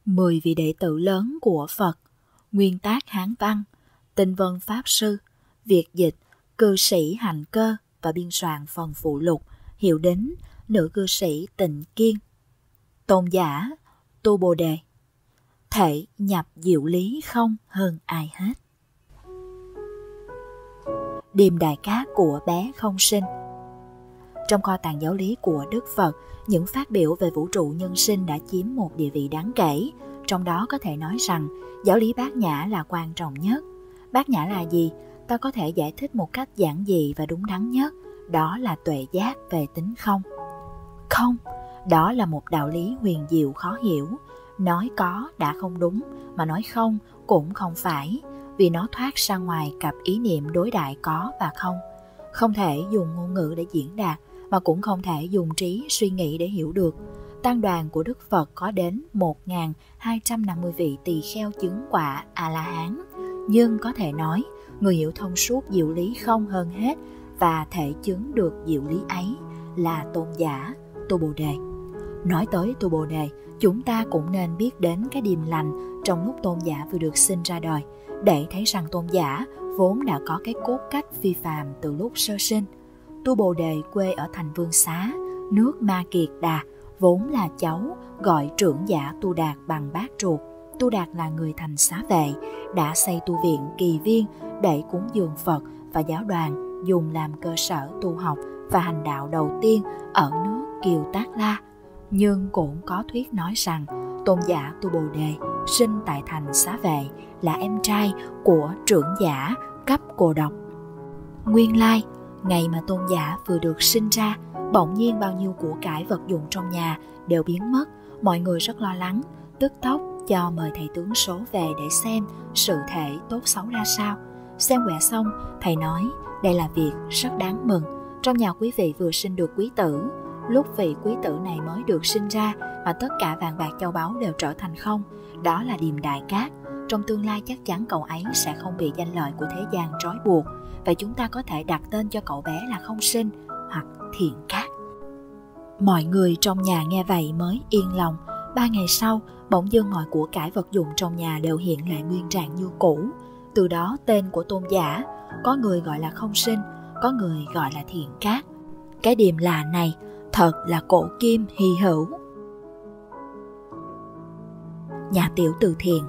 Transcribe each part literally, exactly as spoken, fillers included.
Mười vị đệ tử lớn của Phật, nguyên tác Hán văn, Tinh Vân Pháp Sư, Việt dịch, cư sĩ Hành Cơ và biên soạn phần phụ lục, hiệu đính, nữ cư sĩ Tịnh Kiên. Tôn giả, tu Bồ Đề, thể nhập diệu lý không hơn ai hết. Điềm đại cát của bé không sinh. Trong kho tàng giáo lý của Đức Phật, những phát biểu về vũ trụ nhân sinh đã chiếm một địa vị đáng kể. Trong đó có thể nói rằng giáo lý Bát Nhã là quan trọng nhất. Bát Nhã là gì? Ta có thể giải thích một cách giản dị và đúng đắn nhất. Đó là tuệ giác về tính không. Không, đó là một đạo lý huyền diệu khó hiểu. Nói có đã không đúng, mà nói không cũng không phải, vì nó thoát ra ngoài cặp ý niệm đối đại có và không. Không thể dùng ngôn ngữ để diễn đạt, mà cũng không thể dùng trí suy nghĩ để hiểu được. Tăng đoàn của Đức Phật có đến một nghìn hai trăm năm mươi vị tỳ kheo chứng quả A-la-hán. Nhưng có thể nói, người hiểu thông suốt diệu lý không hơn hết và thể chứng được diệu lý ấy là tôn giả Tu Bồ Đề. Nói tới Tu Bồ Đề, chúng ta cũng nên biết đến cái điềm lành trong lúc tôn giả vừa được sinh ra đời, để thấy rằng tôn giả vốn đã có cái cốt cách phi phàm từ lúc sơ sinh. Tu Bồ Đề quê ở thành Vương Xá, nước Ma Kiệt Đà, vốn là cháu gọi trưởng giả Tu Đạt bằng bát ruột. Tu Đạt là người thành xá vệ, đã xây tu viện Kỳ Viên để cúng dường Phật và giáo đoàn, dùng làm cơ sở tu học và hành đạo đầu tiên ở nước Kiều Tác La. Nhưng cũng có thuyết nói rằng tôn giả Tu Bồ Đề sinh tại thành xá vệ, là em trai của trưởng giả cấp Cô Độc. Nguyên lai, ngày mà tôn giả vừa được sinh ra, bỗng nhiên bao nhiêu của cải vật dụng trong nhà đều biến mất. Mọi người rất lo lắng, tức tốc cho mời thầy tướng số về để xem sự thể tốt xấu ra sao. Xem quẻ xong, thầy nói đây là việc rất đáng mừng. Trong nhà quý vị vừa sinh được quý tử. Lúc vị quý tử này mới được sinh ra mà tất cả vàng bạc châu báu đều trở thành không, đó là điềm đại cát. Trong tương lai chắc chắn cậu ấy sẽ không bị danh lợi của thế gian trói buộc. Vậy chúng ta có thể đặt tên cho cậu bé là Không Sinh hoặc Thiện Cát. Mọi người trong nhà nghe vậy mới yên lòng. Ba ngày sau, bỗng dưng mọi của cải vật dụng trong nhà đều hiện lại nguyên trạng như cũ. Từ đó tên của tôn giả, có người gọi là Không Sinh, có người gọi là Thiện Cát. Cái điềm lạ này thật là cổ kim hy hữu. Nhà tiểu từ thiện.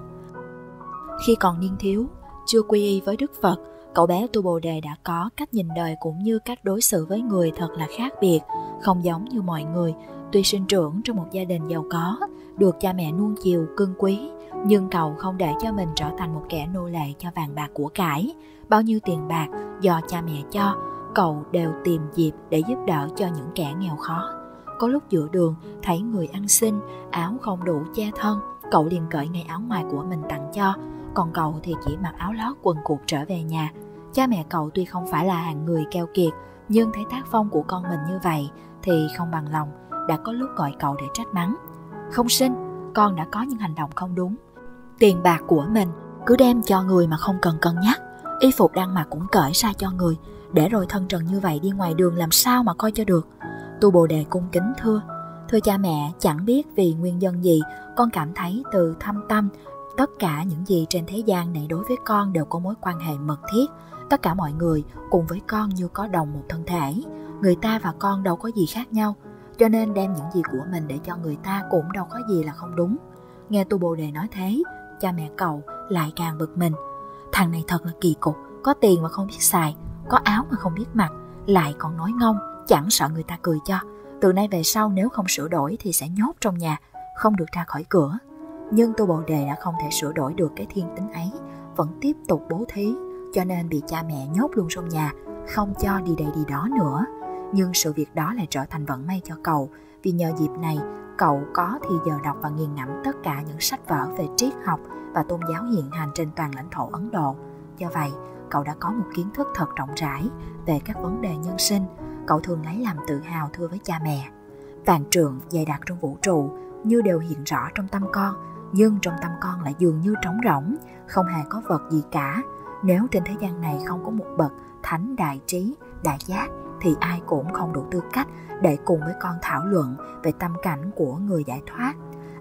Khi còn niên thiếu, chưa quy y với Đức Phật, cậu bé Tu Bồ Đề đã có cách nhìn đời cũng như cách đối xử với người thật là khác biệt, không giống như mọi người. Tuy sinh trưởng trong một gia đình giàu có, được cha mẹ nuông chiều cưng quý, nhưng cậu không để cho mình trở thành một kẻ nô lệ cho vàng bạc của cải. Bao nhiêu tiền bạc do cha mẹ cho, cậu đều tìm dịp để giúp đỡ cho những kẻ nghèo khó. Có lúc giữa đường thấy người ăn xin, áo không đủ che thân, cậu liền cởi ngay áo ngoài của mình tặng cho, còn cậu thì chỉ mặc áo lót quần cụt trở về nhà. Cha mẹ cậu tuy không phải là hạng người keo kiệt, nhưng thấy tác phong của con mình như vậy thì không bằng lòng, đã có lúc gọi cậu để trách mắng. Không Sinh, con đã có những hành động không đúng. Tiền bạc của mình cứ đem cho người mà không cần cân nhắc, y phục đang mặc cũng cởi ra cho người, để rồi thân trần như vậy đi ngoài đường làm sao mà coi cho được. Tu Bồ Đề cung kính thưa: Thưa cha mẹ, chẳng biết vì nguyên nhân gì, con cảm thấy từ thâm tâm tất cả những gì trên thế gian này đối với con đều có mối quan hệ mật thiết. Tất cả mọi người cùng với con như có đồng một thân thể. Người ta và con đâu có gì khác nhau, cho nên đem những gì của mình để cho người ta cũng đâu có gì là không đúng. Nghe Tu Bồ Đề nói thế, cha mẹ cậu lại càng bực mình. Thằng này thật là kỳ cục, có tiền mà không biết xài, có áo mà không biết mặc, lại còn nói ngông, chẳng sợ người ta cười cho. Từ nay về sau nếu không sửa đổi thì sẽ nhốt trong nhà, không được ra khỏi cửa. Nhưng Tu Bồ Đề đã không thể sửa đổi được cái thiên tính ấy, vẫn tiếp tục bố thí, cho nên bị cha mẹ nhốt luôn trong nhà, không cho đi đây đi đó nữa. Nhưng sự việc đó lại trở thành vận may cho cậu, vì nhờ dịp này cậu có thì giờ đọc và nghiền ngẫm tất cả những sách vở về triết học và tôn giáo hiện hành trên toàn lãnh thổ Ấn Độ. Do vậy, cậu đã có một kiến thức thật rộng rãi về các vấn đề nhân sinh. Cậu thường lấy làm tự hào thưa với cha mẹ: Vạn trượng dày đặc trong vũ trụ như đều hiện rõ trong tâm con, nhưng trong tâm con lại dường như trống rỗng, không hề có vật gì cả. Nếu trên thế gian này không có một bậc thánh đại trí, đại giác, thì ai cũng không đủ tư cách để cùng với con thảo luận về tâm cảnh của người giải thoát.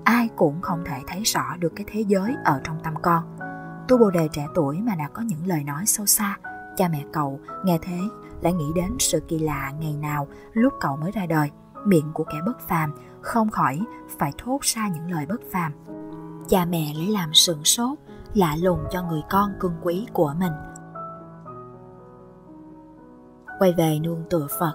ai cũng không thể thấy rõ được cái thế giới ở trong tâm con. Tu Bồ Đề trẻ tuổi mà đã có những lời nói sâu xa. Cha mẹ cậu nghe thế lại nghĩ đến sự kỳ lạ ngày nào lúc cậu mới ra đời, miệng của kẻ bất phàm không khỏi phải thốt ra những lời bất phàm. Cha mẹ lấy làm sửng sốt, lạ lùng cho người con cưng quý của mình. Quay về nương tựa Phật.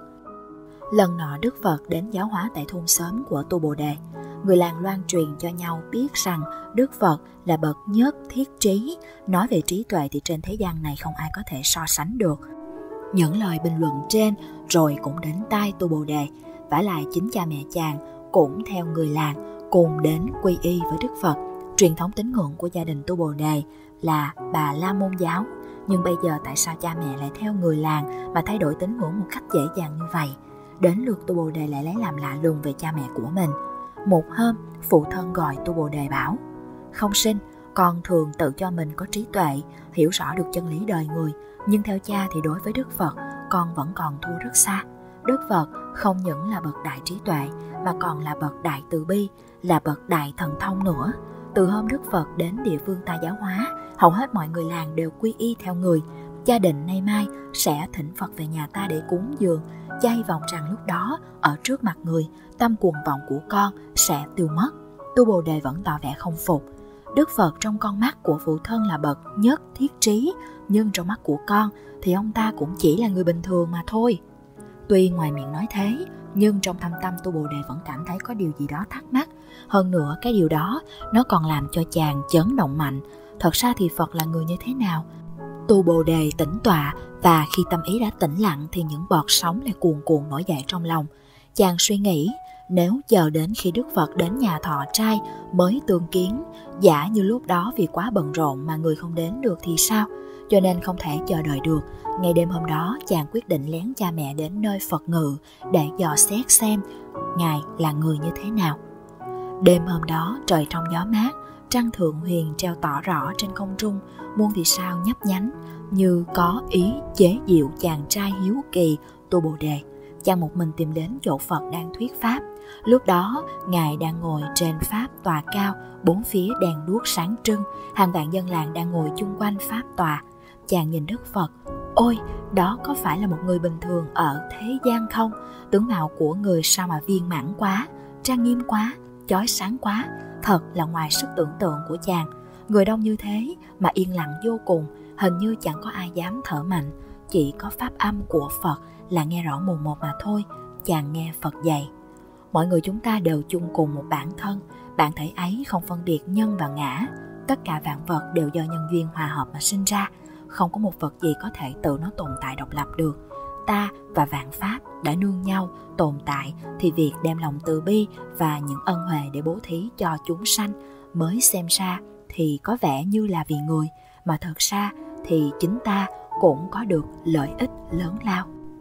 Lần nọ Đức Phật đến giáo hóa tại thôn xóm của Tu Bồ Đề. Người làng loan truyền cho nhau biết rằng Đức Phật là bậc nhất thiết trí. Nói về trí tuệ thì trên thế gian này không ai có thể so sánh được. Những lời bình luận trên rồi cũng đến tai Tu Bồ Đề. Vả lại chính cha mẹ chàng cũng theo người làng cùng đến quy y với Đức Phật. Truyền thống tín ngưỡng của gia đình Tu Bồ Đề là Bà La Môn giáo. Nhưng bây giờ tại sao cha mẹ lại theo người làng mà thay đổi tín ngưỡng một cách dễ dàng như vậy? Đến lượt Tu Bồ Đề lại lấy làm lạ lùng về cha mẹ của mình. Một hôm, phụ thân gọi Tu Bồ Đề bảo: Không Sinh, con thường tự cho mình có trí tuệ, hiểu rõ được chân lý đời người. Nhưng theo cha thì đối với Đức Phật, con vẫn còn thua rất xa. Đức Phật không những là bậc đại trí tuệ, mà còn là bậc đại từ bi, là bậc đại thần thông nữa. Từ hôm Đức Phật đến địa phương ta giáo hóa, hầu hết mọi người làng đều quy y theo người. Cha định nay mai sẽ thỉnh Phật về nhà ta để cúng dường. Cha hy vọng rằng lúc đó, ở trước mặt người, tâm cuồng vọng của con sẽ tiêu mất. Tu Bồ Đề vẫn tỏ vẻ không phục. Đức Phật trong con mắt của phụ thân là bậc nhất thiết trí, nhưng trong mắt của con thì ông ta cũng chỉ là người bình thường mà thôi. Tuy ngoài miệng nói thế, nhưng trong thâm tâm Tu Bồ Đề vẫn cảm thấy có điều gì đó thắc mắc. Hơn nữa cái điều đó nó còn làm cho chàng chấn động mạnh. Thật ra thì Phật là người như thế nào? Tu Bồ Đề tĩnh tọa, và khi tâm ý đã tĩnh lặng thì những bọt sóng lại cuồn cuộn nổi dậy trong lòng. Chàng suy nghĩ, nếu chờ đến khi Đức Phật đến nhà thọ trai mới tương kiến, giả như lúc đó vì quá bận rộn mà người không đến được thì sao? Cho nên không thể chờ đợi được. Ngày đêm hôm đó, chàng quyết định lén cha mẹ đến nơi Phật ngự để dò xét xem Ngài là người như thế nào. Đêm hôm đó, trời trong gió mát, trăng thượng huyền treo tỏ rõ trên không trung, muôn vì sao nhấp nhánh, như có ý chế giễu chàng trai hiếu kỳ Tu Bồ Đề. Chàng một mình tìm đến chỗ Phật đang thuyết pháp. Lúc đó, Ngài đang ngồi trên pháp tòa cao, bốn phía đèn đuốc sáng trưng, hàng vạn dân làng đang ngồi chung quanh pháp tòa. Chàng nhìn Đức Phật, ôi, đó có phải là một người bình thường ở thế gian không? Tướng mạo của người sao mà viên mãn quá, trang nghiêm quá, chói sáng quá, thật là ngoài sức tưởng tượng của chàng. Người đông như thế mà yên lặng vô cùng, hình như chẳng có ai dám thở mạnh, chỉ có pháp âm của Phật là nghe rõ mồn một mà thôi. Chàng nghe Phật dạy: Mọi người chúng ta đều chung cùng một bản thân, bản thể ấy không phân biệt nhân và ngã. Tất cả vạn vật đều do nhân duyên hòa hợp mà sinh ra, không có một vật gì có thể tự nó tồn tại độc lập được. Ta và vạn pháp đã nương nhau tồn tại, thì việc đem lòng từ bi và những ân huệ để bố thí cho chúng sanh mới xem ra thì có vẻ như là vì người, mà thật ra thì chính ta cũng có được lợi ích lớn lao.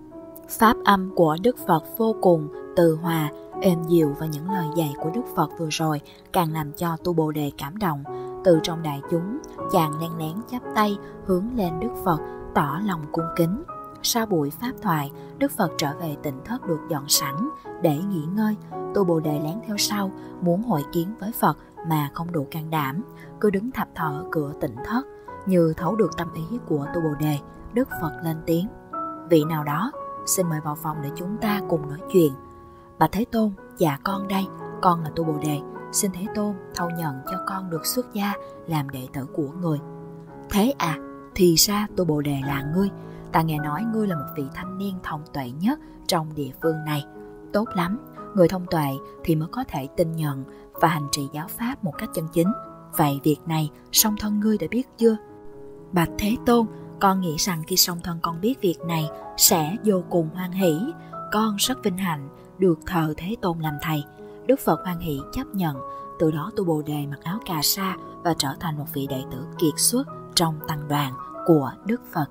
Pháp âm của Đức Phật vô cùng từ hòa, êm dịu, và những lời dạy của Đức Phật vừa rồi càng làm cho Tu Bồ Đề cảm động. Từ trong đại chúng, chàng len lén chắp tay hướng lên Đức Phật, tỏ lòng cung kính. Sau buổi pháp thoại, Đức Phật trở về tịnh thất được dọn sẵn để nghỉ ngơi. Tu Bồ Đề lén theo sau, muốn hội kiến với Phật mà không đủ can đảm, cứ đứng thập thò ở cửa tịnh thất. Như thấu được tâm ý của Tu Bồ Đề, Đức Phật lên tiếng: Vị nào đó, xin mời vào phòng để chúng ta cùng nói chuyện. Bạch Thế Tôn, dạ con đây, con là Tu Bồ Đề, xin Thế Tôn thâu nhận cho con được xuất gia làm đệ tử của người. Thế à, thì ra Tu Bồ Đề là ngươi. Ta nghe nói ngươi là một vị thanh niên thông tuệ nhất trong địa phương này. Tốt lắm, người thông tuệ thì mới có thể tin nhận và hành trì giáo pháp một cách chân chính. Vậy việc này song thân ngươi đã biết chưa? Bạch Thế Tôn, con nghĩ rằng khi song thân con biết việc này sẽ vô cùng hoan hỷ. Con rất vinh hạnh được thờ Thế Tôn làm thầy. Đức Phật hoan hỷ chấp nhận. Từ đó Tu Bồ Đề mặc áo cà sa và trở thành một vị đệ tử kiệt xuất trong tăng đoàn của Đức Phật.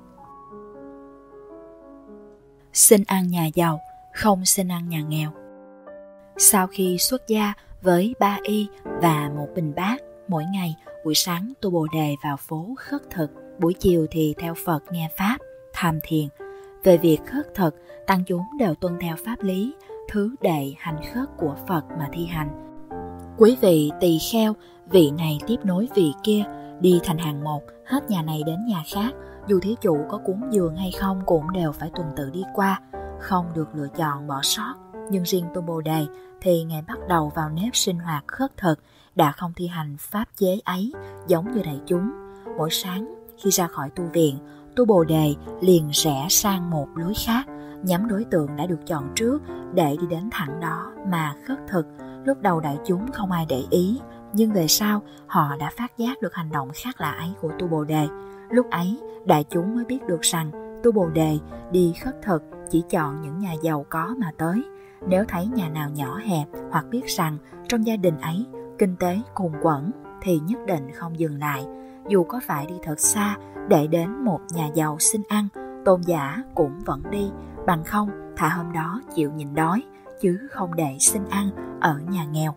Xin ăn nhà giàu, không xin ăn nhà nghèo. Sau khi xuất gia với ba y và một bình bát, mỗi ngày buổi sáng Tu Bồ Đề vào phố khất thực, buổi chiều thì theo Phật nghe pháp, tham thiền. Về việc khất thực, tăng chúng đều tuân theo pháp lý, thứ đệ hành khất của Phật mà thi hành. Quý vị tỳ kheo, vị này tiếp nối vị kia, đi thành hàng một, hết nhà này đến nhà khác, dù thí chủ có cúng dường hay không cũng đều phải tuần tự đi qua, không được lựa chọn bỏ sót. Nhưng riêng Tu Bồ Đề thì ngày bắt đầu vào nếp sinh hoạt khất thực, đã không thi hành pháp chế ấy giống như đại chúng. Mỗi sáng khi ra khỏi tu viện, Tu Bồ Đề liền rẽ sang một lối khác, nhắm đối tượng đã được chọn trước để đi đến thẳng đó mà khất thực. Lúc đầu đại chúng không ai để ý, nhưng về sau họ đã phát giác được hành động khác lạ ấy của Tu Bồ Đề. Lúc ấy đại chúng mới biết được rằng Tu Bồ Đề đi khất thực chỉ chọn những nhà giàu có mà tới. Nếu thấy nhà nào nhỏ hẹp hoặc biết rằng trong gia đình ấy kinh tế cùng quẫn thì nhất định không dừng lại, dù có phải đi thật xa để đến một nhà giàu xin ăn, tôn giả cũng vẫn đi, bằng không thà hôm đó chịu nhịn đói chứ không để xin ăn ở nhà nghèo.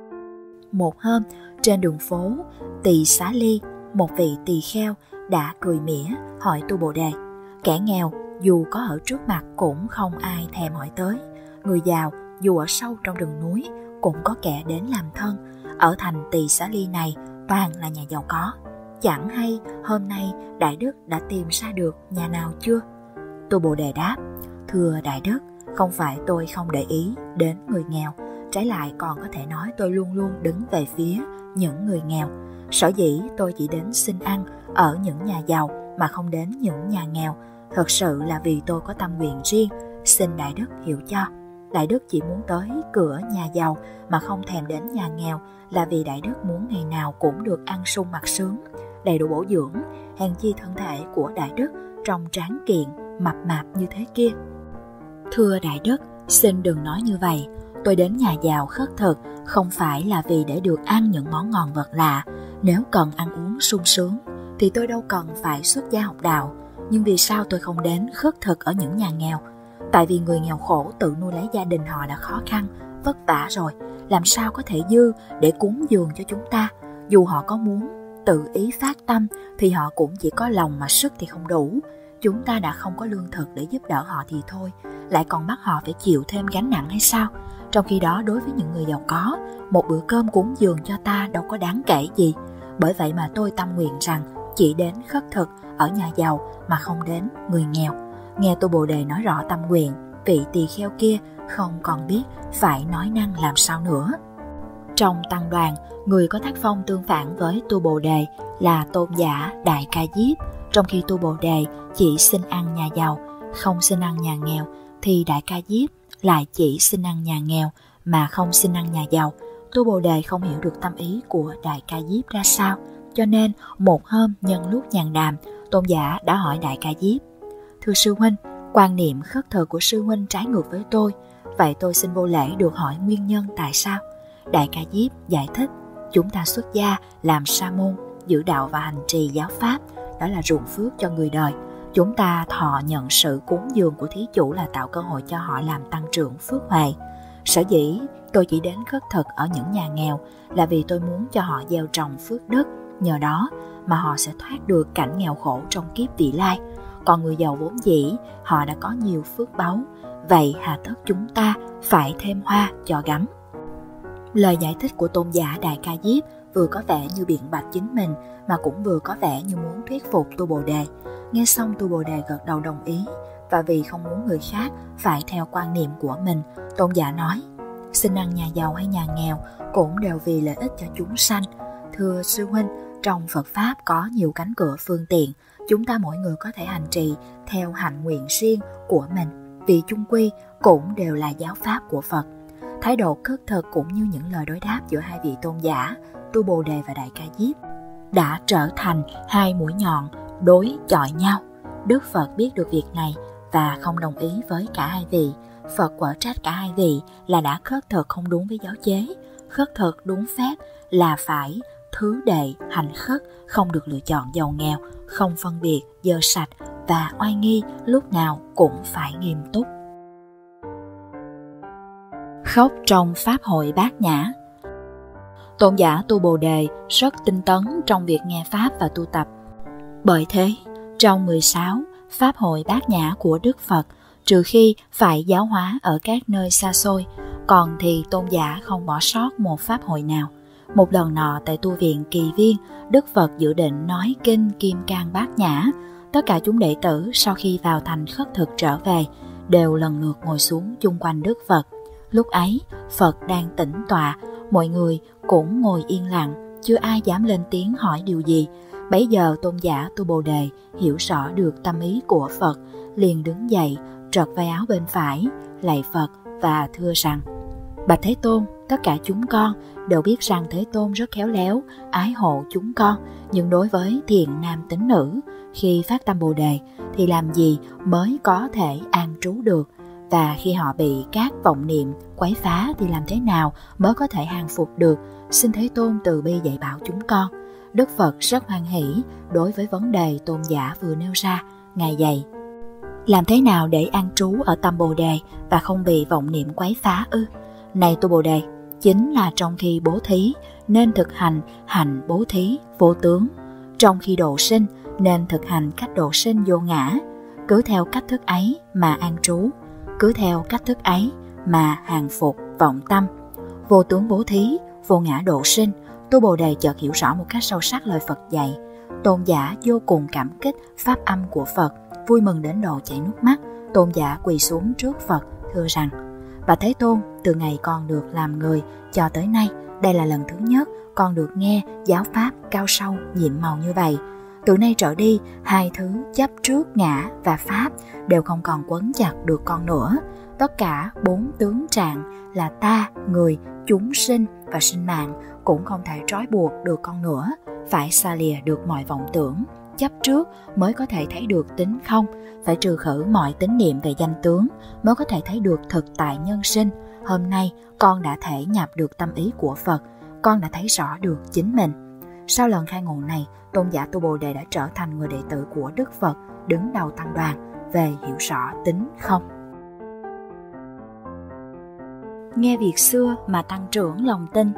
Một hôm trên đường phố Tỳ Xá Ly, một vị tỳ kheo đã cười mỉa hỏi Tu Bồ Đề: kẻ nghèo dù có ở trước mặt cũng không ai thèm hỏi tới, người giàu dù ở sâu trong rừng núi cũng có kẻ đến làm thân, ở thành Tỳ Xá Ly này toàn là nhà giàu có, chẳng hay hôm nay Đại Đức đã tìm ra được nhà nào chưa? Tu Bồ Đề đáp: thưa Đại Đức, không phải tôi không để ý đến người nghèo, trái lại còn có thể nói tôi luôn luôn đứng về phía những người nghèo. Sở dĩ tôi chỉ đến xin ăn ở những nhà giàu mà không đến những nhà nghèo, thật sự là vì tôi có tâm nguyện riêng, xin Đại Đức hiểu cho. Đại Đức chỉ muốn tới cửa nhà giàu mà không thèm đến nhà nghèo là vì Đại Đức muốn ngày nào cũng được ăn sung mặc sướng, đầy đủ bổ dưỡng, hèn chi thân thể của Đại Đức trông tráng kiện, mập mạp như thế kia. Thưa Đại Đức, xin đừng nói như vậy. Tôi đến nhà giàu khất thực không phải là vì để được ăn những món ngon vật lạ. Nếu cần ăn uống sung sướng thì tôi đâu cần phải xuất gia học đạo. Nhưng vì sao tôi không đến khất thực ở những nhà nghèo? Tại vì người nghèo khổ tự nuôi lấy gia đình họ đã khó khăn, vất vả rồi, làm sao có thể dư để cúng dường cho chúng ta. Dù họ có muốn tự ý phát tâm thì họ cũng chỉ có lòng mà sức thì không đủ. Chúng ta đã không có lương thực để giúp đỡ họ thì thôi, lại còn bắt họ phải chịu thêm gánh nặng hay sao? Trong khi đó đối với những người giàu có, một bữa cơm cúng dường cho ta đâu có đáng kể gì. Bởi vậy mà tôi tâm nguyện rằng chỉ đến khất thực ở nhà giàu mà không đến người nghèo. Nghe Tu Bồ Đề nói rõ tâm nguyện, vị tỳ kheo kia không còn biết phải nói năng làm sao nữa. Trong tăng đoàn, người có tác phong tương phản với Tu Bồ Đề là tôn giả Đại Ca Diếp. Trong khi Tu Bồ Đề chỉ xin ăn nhà giàu, không xin ăn nhà nghèo, thì Đại Ca Diếp lại chỉ xin ăn nhà nghèo mà không xin ăn nhà giàu. Tu Bồ Đề không hiểu được tâm ý của Đại Ca Diếp ra sao, cho nên một hôm nhân lúc nhàn đàm, tôn giả đã hỏi Đại Ca Diếp: thưa sư huynh, quan niệm khất thực của sư huynh trái ngược với tôi, vậy tôi xin vô lễ được hỏi nguyên nhân tại sao? Đại Ca Diếp giải thích: chúng ta xuất gia làm sa môn, giữ đạo và hành trì giáo pháp, đó là ruộng phước cho người đời. Chúng ta thọ nhận sự cúng dường của thí chủ là tạo cơ hội cho họ làm tăng trưởng phước huệ. Sở dĩ tôi chỉ đến khất thực ở những nhà nghèo là vì tôi muốn cho họ gieo trồng phước đức, nhờ đó mà họ sẽ thoát được cảnh nghèo khổ trong kiếp vị lai. Còn người giàu vốn dĩ họ đã có nhiều phước báu, vậy hà tất chúng ta phải thêm hoa cho gấm. Lời giải thích của tôn giả Đại Ca Diếp vừa có vẻ như biện bạch chính mình mà cũng vừa có vẻ như muốn thuyết phục Tu Bồ Đề. Nghe xong Tu Bồ Đề gật đầu đồng ý, và vì không muốn người khác phải theo quan niệm của mình, tôn giả nói: xin ăn nhà giàu hay nhà nghèo cũng đều vì lợi ích cho chúng sanh. Thưa sư huynh, trong Phật Pháp có nhiều cánh cửa phương tiện, chúng ta mỗi người có thể hành trì theo hạnh nguyện riêng của mình, vì chung quy cũng đều là giáo pháp của Phật. Thái độ khất thực cũng như những lời đối đáp giữa hai vị tôn giả, Tu Bồ Đề và Đại Ca Diếp, đã trở thành hai mũi nhọn đối chọi nhau. Đức Phật biết được việc này và không đồng ý với cả hai vị. Phật quở trách cả hai vị là đã khất thực không đúng với giáo chế. Khất thực đúng phép là phải thứ đệ hành khất, không được lựa chọn giàu nghèo, không phân biệt dơ sạch, và oai nghi lúc nào cũng phải nghiêm túc. Khóc trong Pháp hội Bát Nhã. Tôn giả Tu Bồ Đề rất tinh tấn trong việc nghe Pháp và tu tập. Bởi thế, trong mười sáu Pháp hội Bát Nhã của Đức Phật, trừ khi phải giáo hóa ở các nơi xa xôi, Còn thì tôn giả không bỏ sót một pháp hội nào. Một lần nọ tại tu viện Kỳ Viên, Đức Phật dự định nói kinh Kim Cang Bát Nhã. Tất cả chúng đệ tử sau khi vào thành khất thực trở về đều lần lượt ngồi xuống chung quanh Đức Phật. Lúc ấy Phật đang tĩnh tọa, mọi người cũng ngồi yên lặng, chưa ai dám lên tiếng hỏi điều gì. Bấy giờ tôn giả Tu Bồ Đề hiểu rõ được tâm ý của Phật, liền đứng dậy, trật vai áo bên phải, lạy Phật và thưa rằng: Bạch Thế Tôn, tất cả chúng con đều biết rằng Thế Tôn rất khéo léo, ái hộ chúng con, nhưng đối với thiện nam tín nữ, khi phát tâm Bồ Đề thì làm gì mới có thể an trú được? Và khi họ bị các vọng niệm quấy phá thì làm thế nào mới có thể hàng phục được? Xin Thế Tôn từ bi dạy bảo chúng con. Đức Phật rất hoan hỷ đối với vấn đề tôn giả vừa nêu ra. Ngài dạy: làm thế nào để an trú ở tâm Bồ Đề và không bị vọng niệm quấy phá ư? Này Tu Bồ Đề, chính là trong khi bố thí nên thực hành hạnh bố thí vô tướng, trong khi độ sinh nên thực hành cách độ sinh vô ngã. Cứ theo cách thức ấy mà an trú, cứ theo cách thức ấy mà hàng phục vọng tâm. Vô tướng bố thí, vô ngã độ sinh. Tu Bồ Đề chợt hiểu rõ một cách sâu sắc lời Phật dạy. Tôn giả vô cùng cảm kích pháp âm của Phật, vui mừng đến độ chảy nước mắt. Tôn giả quỳ xuống trước Phật thưa rằng: Bạch Thế Tôn, từ ngày con được làm người cho tới nay, đây là lần thứ nhất con được nghe giáo pháp cao sâu nhiệm màu như vậy. Từ nay trở đi, hai thứ chấp trước ngã và pháp đều không còn quấn chặt được con nữa. Tất cả bốn tướng trạng là ta, người, chúng sinh và sinh mạng cũng không thể trói buộc được con nữa. Phải xa lìa được mọi vọng tưởng, chấp trước mới có thể thấy được tính không. Phải trừ khử mọi tín niệm về danh tướng mới có thể thấy được thực tại nhân sinh. Hôm nay con đã thể nhập được tâm ý của Phật, con đã thấy rõ được chính mình. Sau lần khai ngộ này, tôn giả Tu Bồ Đề đã trở thành người đệ tử của Đức Phật, đứng đầu tăng đoàn về hiểu rõ tính không. Nghe việc xưa mà tăng trưởng lòng tin.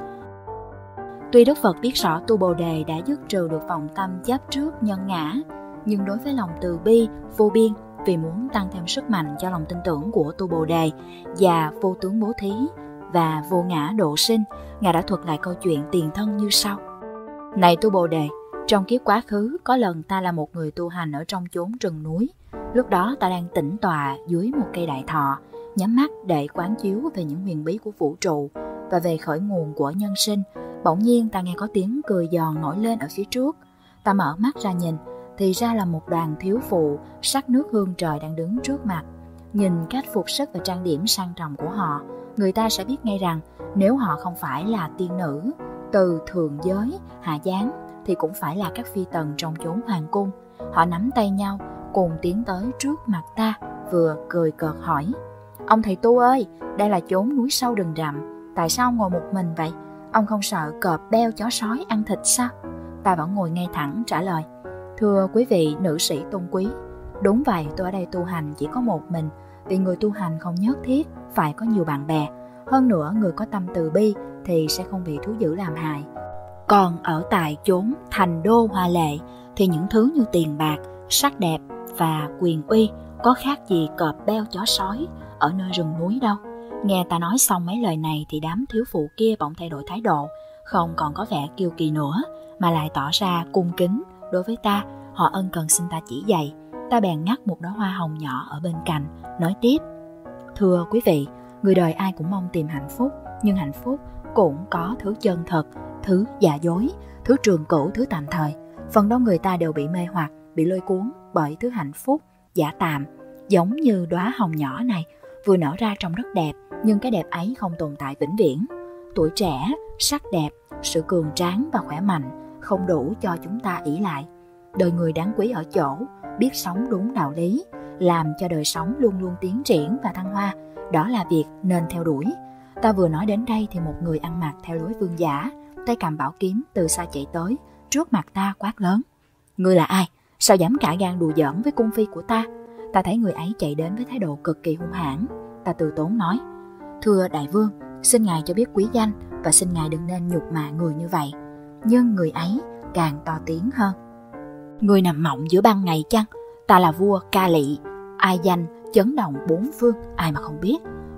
Tuy Đức Phật biết rõ Tu Bồ Đề đã dứt trừ được vọng tâm chấp trước nhân ngã, nhưng đối với lòng từ bi vô biên, vì muốn tăng thêm sức mạnh cho lòng tin tưởng của Tu Bồ Đề và vô tướng bố thí và vô ngã độ sinh, Ngài đã thuật lại câu chuyện tiền thân như sau. Này Tu Bồ Đề, trong kiếp quá khứ có lần ta là một người tu hành ở trong chốn rừng núi. Lúc đó ta đang tĩnh tọa dưới một cây đại thọ, nhắm mắt để quán chiếu về những huyền bí của vũ trụ và về khởi nguồn của nhân sinh. Bỗng nhiên ta nghe có tiếng cười giòn nổi lên ở phía trước. Ta mở mắt ra nhìn, thì ra là một đoàn thiếu phụ sắc nước hương trời đang đứng trước mặt. Nhìn cách phục sức và trang điểm sang trọng của họ, người ta sẽ biết ngay rằng nếu họ không phải là tiên nữ từ thượng giới hạ giáng thì cũng phải là các phi tần trong chốn hoàng cung. Họ nắm tay nhau cùng tiến tới trước mặt ta, vừa cười cợt hỏi: Ông thầy tu ơi, đây là chốn núi sâu rừng rậm, tại sao ông ngồi một mình vậy? Ông không sợ cọp beo chó sói ăn thịt sao? Ta vẫn ngồi ngay thẳng trả lời: Thưa quý vị nữ sĩ tôn quý, đúng vậy, tôi ở đây tu hành chỉ có một mình, vì người tu hành không nhất thiết phải có nhiều bạn bè. Hơn nữa, người có tâm từ bi thì sẽ không bị thú dữ làm hại. Còn ở tại chốn thành đô hoa lệ thì những thứ như tiền bạc, sắc đẹp và quyền uy có khác gì cọp beo chó sói ở nơi rừng núi đâu. Nghe ta nói xong mấy lời này thì đám thiếu phụ kia bỗng thay đổi thái độ, không còn có vẻ kiêu kỳ nữa mà lại tỏ ra cung kính đối với ta. Họ ân cần xin ta chỉ dạy. Ta bèn ngắt một đóa hoa hồng nhỏ ở bên cạnh, nói tiếp: Thưa quý vị, người đời ai cũng mong tìm hạnh phúc, nhưng hạnh phúc cũng có thứ chân thật, thứ giả dối, thứ trường cửu, thứ tạm thời. Phần đông người ta đều bị mê hoặc, bị lôi cuốn bởi thứ hạnh phúc giả tạm. Giống như đóa hồng nhỏ này, vừa nở ra trông rất đẹp, nhưng cái đẹp ấy không tồn tại vĩnh viễn. Tuổi trẻ, sắc đẹp, sự cường tráng và khỏe mạnh không đủ cho chúng ta ỷ lại. Đời người đáng quý ở chỗ biết sống đúng đạo lý, làm cho đời sống luôn luôn tiến triển và thăng hoa. Đó là việc nên theo đuổi. Ta vừa nói đến đây thì một người ăn mặc theo lối vương giả, tay cầm bảo kiếm từ xa chạy tới, trước mặt ta quát lớn: Ngươi là ai? Sao dám cả gan đùa giỡn với cung phi của ta? Ta thấy người ấy chạy đến với thái độ cực kỳ hung hãn. Ta từ tốn nói: Thưa đại vương, xin ngài cho biết quý danh và xin ngài đừng nên nhục mạ người như vậy. Nhưng người ấy càng to tiếng hơn: Người nằm mộng giữa ban ngày chăng? Ta là vua Ca Lị, ai danh chấn động bốn phương, ai mà không biết.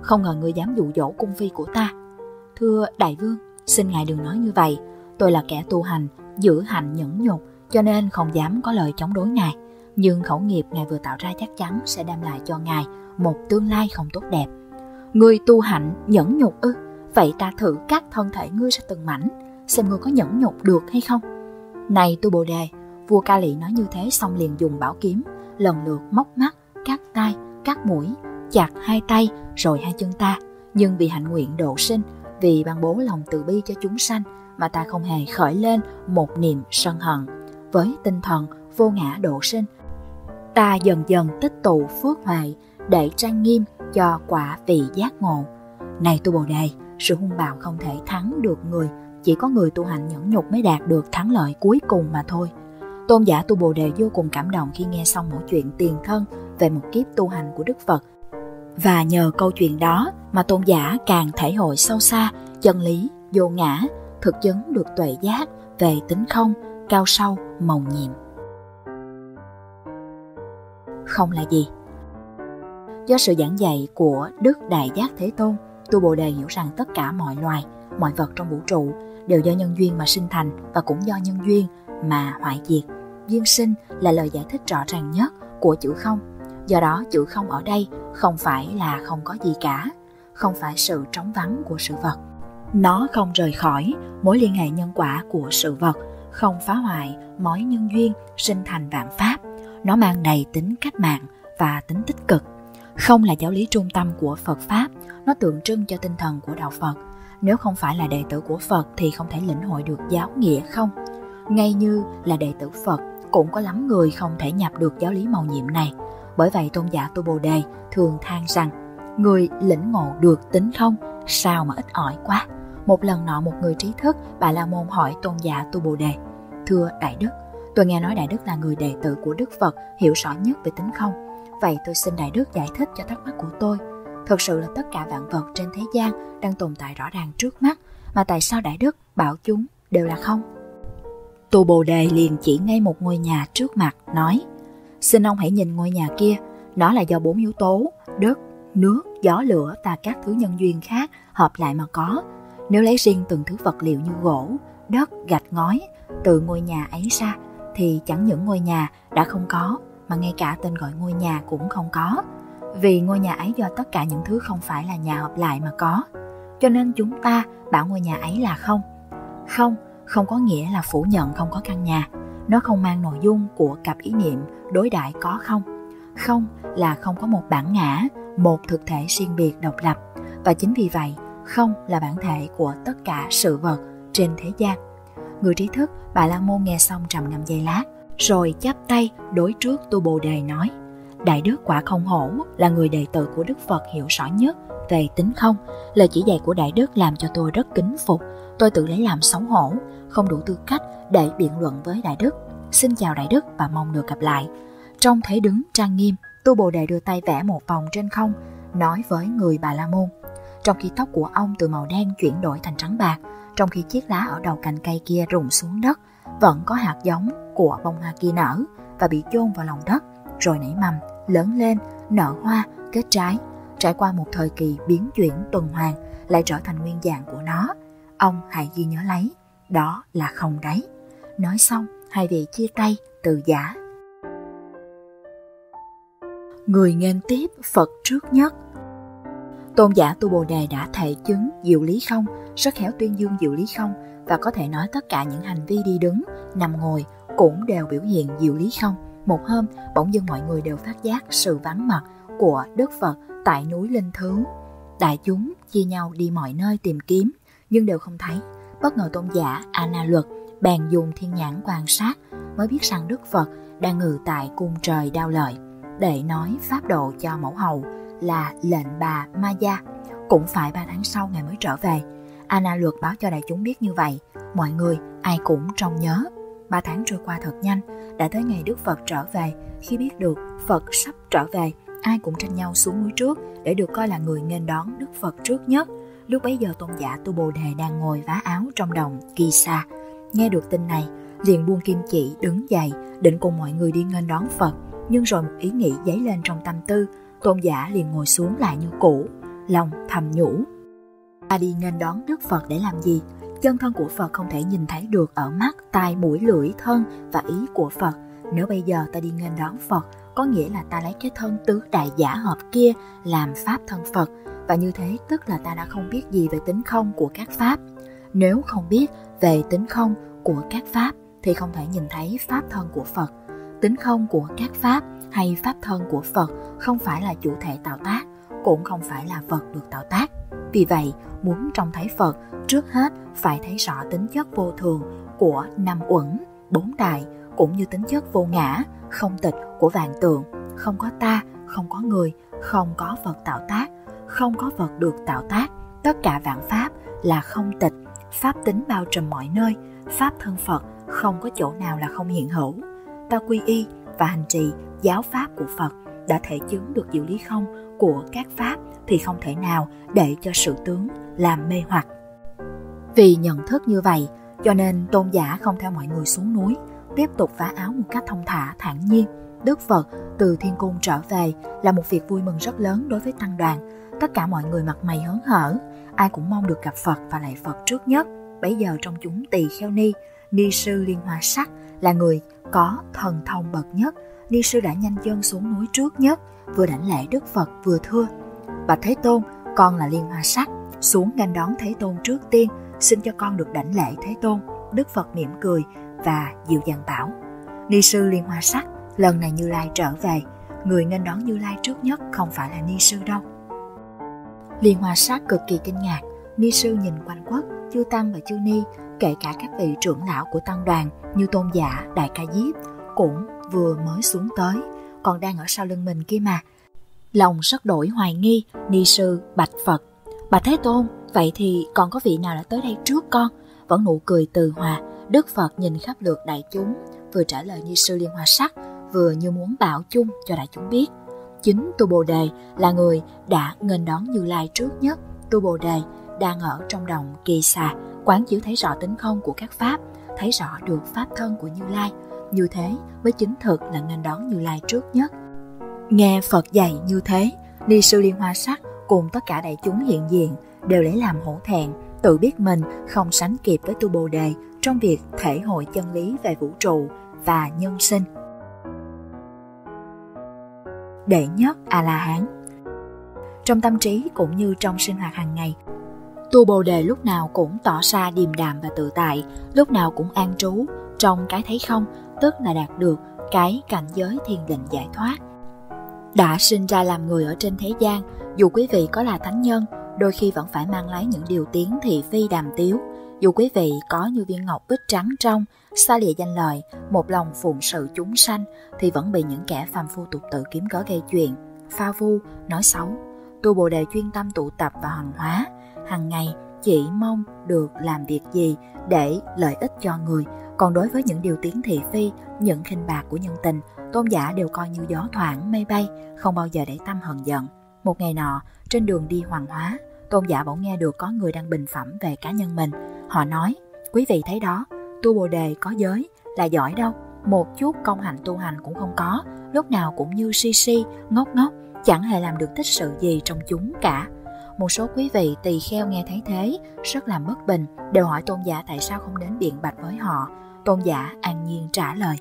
không ngờ ngươi dám dụ dỗ cung phi của ta. Thưa đại vương, xin ngài đừng nói như vậy. Tôi là kẻ tu hành, giữ hạnh nhẫn nhục, cho nên không dám có lời chống đối ngài. Nhưng khẩu nghiệp ngài vừa tạo ra chắc chắn sẽ đem lại cho ngài một tương lai không tốt đẹp. Ngươi tu hạnh nhẫn nhục ư? Vậy ta thử cắt thân thể ngươi ra từng mảnh, xem ngươi có nhẫn nhục được hay không. Này Tu Bồ Đề, vua Ca Lị nói như thế xong liền dùng bảo kiếm lần lượt móc mắt, cắt tai, cắt mũi, chặt hai tay rồi hai chân ta. Nhưng vì hạnh nguyện độ sinh, vì ban bố lòng từ bi cho chúng sanh mà ta không hề khởi lên một niềm sân hận. Với tinh thần vô ngã độ sinh, ta dần dần tích tụ phước huệ để trang nghiêm cho quả vị giác ngộ. Này Tu Bồ Đề, sự hung bạo không thể thắng được người, chỉ có người tu hành nhẫn nhục mới đạt được thắng lợi cuối cùng mà thôi. Tôn giả Tu Bồ Đề vô cùng cảm động khi nghe xong mỗi chuyện tiền thân về một kiếp tu hành của Đức Phật. Và nhờ câu chuyện đó mà tôn giả càng thể hội sâu xa chân lý vô ngã, thực chứng được tuệ giác về tính không, cao sâu, mầu nhiệm. Không là gì? Do sự giảng dạy của Đức Đại Giác Thế Tôn, Tu Bồ Đề hiểu rằng tất cả mọi loài, mọi vật trong vũ trụ đều do nhân duyên mà sinh thành và cũng do nhân duyên mà hoại diệt. Duyên sinh là lời giải thích rõ ràng nhất của chữ không. Do đó chữ không ở đây không phải là không có gì cả, không phải sự trống vắng của sự vật. Nó không rời khỏi mối liên hệ nhân quả của sự vật, không phá hoại mối nhân duyên sinh thành vạn pháp. Nó mang đầy tính cách mạng và tính tích cực. Không là giáo lý trung tâm của Phật Pháp, nó tượng trưng cho tinh thần của Đạo Phật. Nếu không phải là đệ tử của Phật thì không thể lĩnh hội được giáo nghĩa không. Ngay như là đệ tử Phật, cũng có lắm người không thể nhập được giáo lý mầu nhiệm này. Bởi vậy tôn giả Tu Bồ Đề thường than rằng, người lĩnh ngộ được tính không, sao mà ít ỏi quá. Một lần nọ một người trí thức, Bà La Môn hỏi tôn giả Tu Bồ Đề, thưa Đại Đức, tôi nghe nói Đại Đức là người đệ tử của Đức Phật, hiểu rõ nhất về tính không. Vậy tôi xin Đại Đức giải thích cho thắc mắc của tôi. Thật sự là tất cả vạn vật trên thế gian đang tồn tại rõ ràng trước mắt, mà tại sao Đại Đức bảo chúng đều là không? Tu Bồ Đề liền chỉ ngay một ngôi nhà trước mặt, nói, xin ông hãy nhìn ngôi nhà kia, nó là do bốn yếu tố, đất, nước, gió lửa và các thứ nhân duyên khác hợp lại mà có. Nếu lấy riêng từng thứ vật liệu như gỗ, đất, gạch ngói từ ngôi nhà ấy ra, thì chẳng những ngôi nhà đã không có, mà ngay cả tên gọi ngôi nhà cũng không có. Vì ngôi nhà ấy do tất cả những thứ không phải là nhà hợp lại mà có. Cho nên chúng ta bảo ngôi nhà ấy là không. Không, không có nghĩa là phủ nhận không có căn nhà. Nó không mang nội dung của cặp ý niệm đối đãi có không. Không là không có một bản ngã, một thực thể riêng biệt độc lập. Và chính vì vậy, không là bản thể của tất cả sự vật trên thế gian. Người trí thức Bà La Môn nghe xong trầm ngâm giây lát, rồi chắp tay đối trước Tu Bồ Đề nói, Đại Đức quả không hổ là người đệ tử của Đức Phật hiểu rõ nhất về tính không. Lời chỉ dạy của Đại Đức làm cho tôi rất kính phục. Tôi tự lấy làm xấu hổ, không đủ tư cách để biện luận với Đại Đức. Xin chào Đại Đức và mong được gặp lại. Trong thế đứng trang nghiêm, Tu Bồ Đề đưa tay vẽ một vòng trên không, nói với người Bà La Môn. Trong khi tóc của ông từ màu đen chuyển đổi thành trắng bạc, trong khi chiếc lá ở đầu cành cây kia rụng xuống đất, vẫn có hạt giống của bông hoa kia nở và bị chôn vào lòng đất, rồi nảy mầm, lớn lên, nở hoa, kết trái. Trải qua một thời kỳ biến chuyển tuần hoàn, lại trở thành nguyên dạng của nó. Ông hãy ghi nhớ lấy, đó là không đấy. Nói xong, hai vị chia tay từ giả. Người nghênh tiếp Phật trước nhất. Tôn giả Tu Bồ Đề đã thể chứng diệu lý không, rất khéo tuyên dương diệu lý không, và có thể nói tất cả những hành vi đi đứng, nằm ngồi cũng đều biểu hiện diệu lý không. Một hôm, bỗng dưng mọi người đều phát giác sự vắng mặt của Đức Phật tại núi Linh Thứ. Đại chúng chia nhau đi mọi nơi tìm kiếm, nhưng đều không thấy. Bất ngờ tôn giả A Na Luật bèn dùng thiên nhãn quan sát, mới biết rằng Đức Phật đang ngự tại cung trời Đao Lợi, để nói pháp độ cho mẫu hầu là lệnh bà Maya. Cũng phải ba tháng sau ngài mới trở về. A Na Luật báo cho đại chúng biết như vậy, mọi người ai cũng trông nhớ. Ba tháng trôi qua thật nhanh, đã tới ngày Đức Phật trở về. Khi biết được Phật sắp trở về, ai cũng tranh nhau xuống núi trước để được coi là người nghênh đón Đức Phật trước nhất. Lúc bấy giờ tôn giả Tu Bồ Đề đang ngồi vá áo trong đồng Kỳ Sa. Nghe được tin này, liền buông kim chỉ đứng dậy, định cùng mọi người đi nghênh đón Phật. Nhưng rồi một ý nghĩ dấy lên trong tâm tư, tôn giả liền ngồi xuống lại như cũ. lòng thầm nhủ: ta đi nghênh đón Đức Phật để làm gì? Chân thân của Phật không thể nhìn thấy được ở mắt, tai, mũi, lưỡi, thân và ý của Phật. Nếu bây giờ ta đi nghênh đón Phật, có nghĩa là ta lấy cái thân tứ đại giả hợp kia làm pháp thân Phật, và như thế tức là ta đã không biết gì về tính không của các pháp. Nếu không biết về tính không của các pháp thì không thể nhìn thấy pháp thân của Phật. Tính không của các pháp hay pháp thân của Phật không phải là chủ thể tạo tác, cũng không phải là vật được tạo tác. Vì vậy, muốn trông thấy Phật, trước hết phải thấy rõ tính chất vô thường của năm uẩn, bốn đại, cũng như tính chất vô ngã, không tịch của vạn tượng. Không có ta, không có người, không có vật tạo tác, không có vật được tạo tác. Tất cả vạn pháp là không tịch, pháp tính bao trùm mọi nơi. Pháp thân Phật không có chỗ nào là không hiện hữu. Ta quy y và hành trì giáo pháp của Phật đã thể chứng được diệu lý không của các pháp thì không thể nào để cho sự tướng làm mê hoặc. Vì nhận thức như vậy, cho nên tôn giả không theo mọi người xuống núi, tiếp tục vá áo một cách thông thả, thản nhiên. Đức Phật từ thiên cung trở về là một việc vui mừng rất lớn đối với tăng đoàn. Tất cả mọi người mặt mày hớn hở, ai cũng mong được gặp Phật và lạy Phật trước nhất. Bấy giờ trong chúng Tỳ Kheo Ni, Ni sư Liên Hoa Sắc là người có thần thông bậc nhất. Ni sư đã nhanh chân xuống núi trước nhất, vừa đảnh lễ Đức Phật vừa thưa: bạch Thế Tôn, con là Liên Hoa Sắc, xuống nghênh đón Thế Tôn trước tiên, xin cho con được đảnh lễ Thế Tôn. Đức Phật mỉm cười và dịu dàng bảo: Ni sư Liên Hoa Sắc, lần này Như Lai trở về, người nghênh đón Như Lai trước nhất không phải là Ni sư đâu. Liên Hoa Sắc cực kỳ kinh ngạc. Ni sư nhìn quanh quất, chư tăng và chư ni, kể cả các vị trưởng lão của tăng đoàn như Tôn giả, Đại Ca Diếp cũng vừa mới xuống tới, còn đang ở sau lưng mình kia mà. Lòng rất đổi hoài nghi, Ni sư bạch Phật: bạch Thế Tôn, vậy thì còn có vị nào đã tới đây trước con? Vẫn nụ cười từ hòa, Đức Phật nhìn khắp lượt đại chúng, vừa trả lời Ni sư Liên Hoa Sắc, vừa như muốn bảo chung cho đại chúng biết. Chính Tu Bồ Đề là người đã nghênh đón Như Lai trước nhất. Tu Bồ Đề đang ở trong đồng Kỳ Xà, quán chiếu thấy rõ tính không của các pháp, thấy rõ được pháp thân của Như Lai. Như thế mới chính thực là nghênh đón Như Lai trước nhất. Nghe Phật dạy như thế, Ni sư Liên Hoa Sắc cùng tất cả đại chúng hiện diện đều lấy làm hổ thẹn, tự biết mình không sánh kịp với Tu Bồ Đề trong việc thể hội chân lý về vũ trụ và nhân sinh. Đệ nhất A-la-hán. Trong tâm trí cũng như trong sinh hoạt hàng ngày, Tu Bồ Đề lúc nào cũng tỏ ra điềm đạm và tự tại, lúc nào cũng an trú trong cái thấy không, tức là đạt được cái cảnh giới thiền định giải thoát. Đã sinh ra làm người ở trên thế gian, dù quý vị có là thánh nhân, đôi khi vẫn phải mang lấy những điều tiếng thị phi đàm tiếu. Dù quý vị có như viên ngọc bích trắng trong, xa lìa danh lợi, một lòng phụng sự chúng sanh, thì vẫn bị những kẻ phàm phu tục tử kiếm cớ gây chuyện, pha vu, nói xấu. Tu Bồ Đề chuyên tâm tụ tập và hành hóa, hàng ngày chỉ mong được làm việc gì để lợi ích cho người. Còn đối với những điều tiếng thị phi, những khinh bạc của nhân tình, tôn giả đều coi như gió thoảng mây bay, không bao giờ để tâm hờn giận. Một ngày nọ, trên đường đi hoàng hóa, tôn giả bỗng nghe được có người đang bình phẩm về cá nhân mình. Họ nói: quý vị thấy đó, Tu Bồ Đề có giới là giỏi đâu, một chút công hạnh tu hành cũng không có, lúc nào cũng như si si, ngốc ngốc, chẳng hề làm được tích sự gì trong chúng cả. Một số quý vị tỳ kheo nghe thấy thế, rất là bất bình, đều hỏi tôn giả tại sao không đến biện bạch với họ. Tôn giả an nhiên trả lời: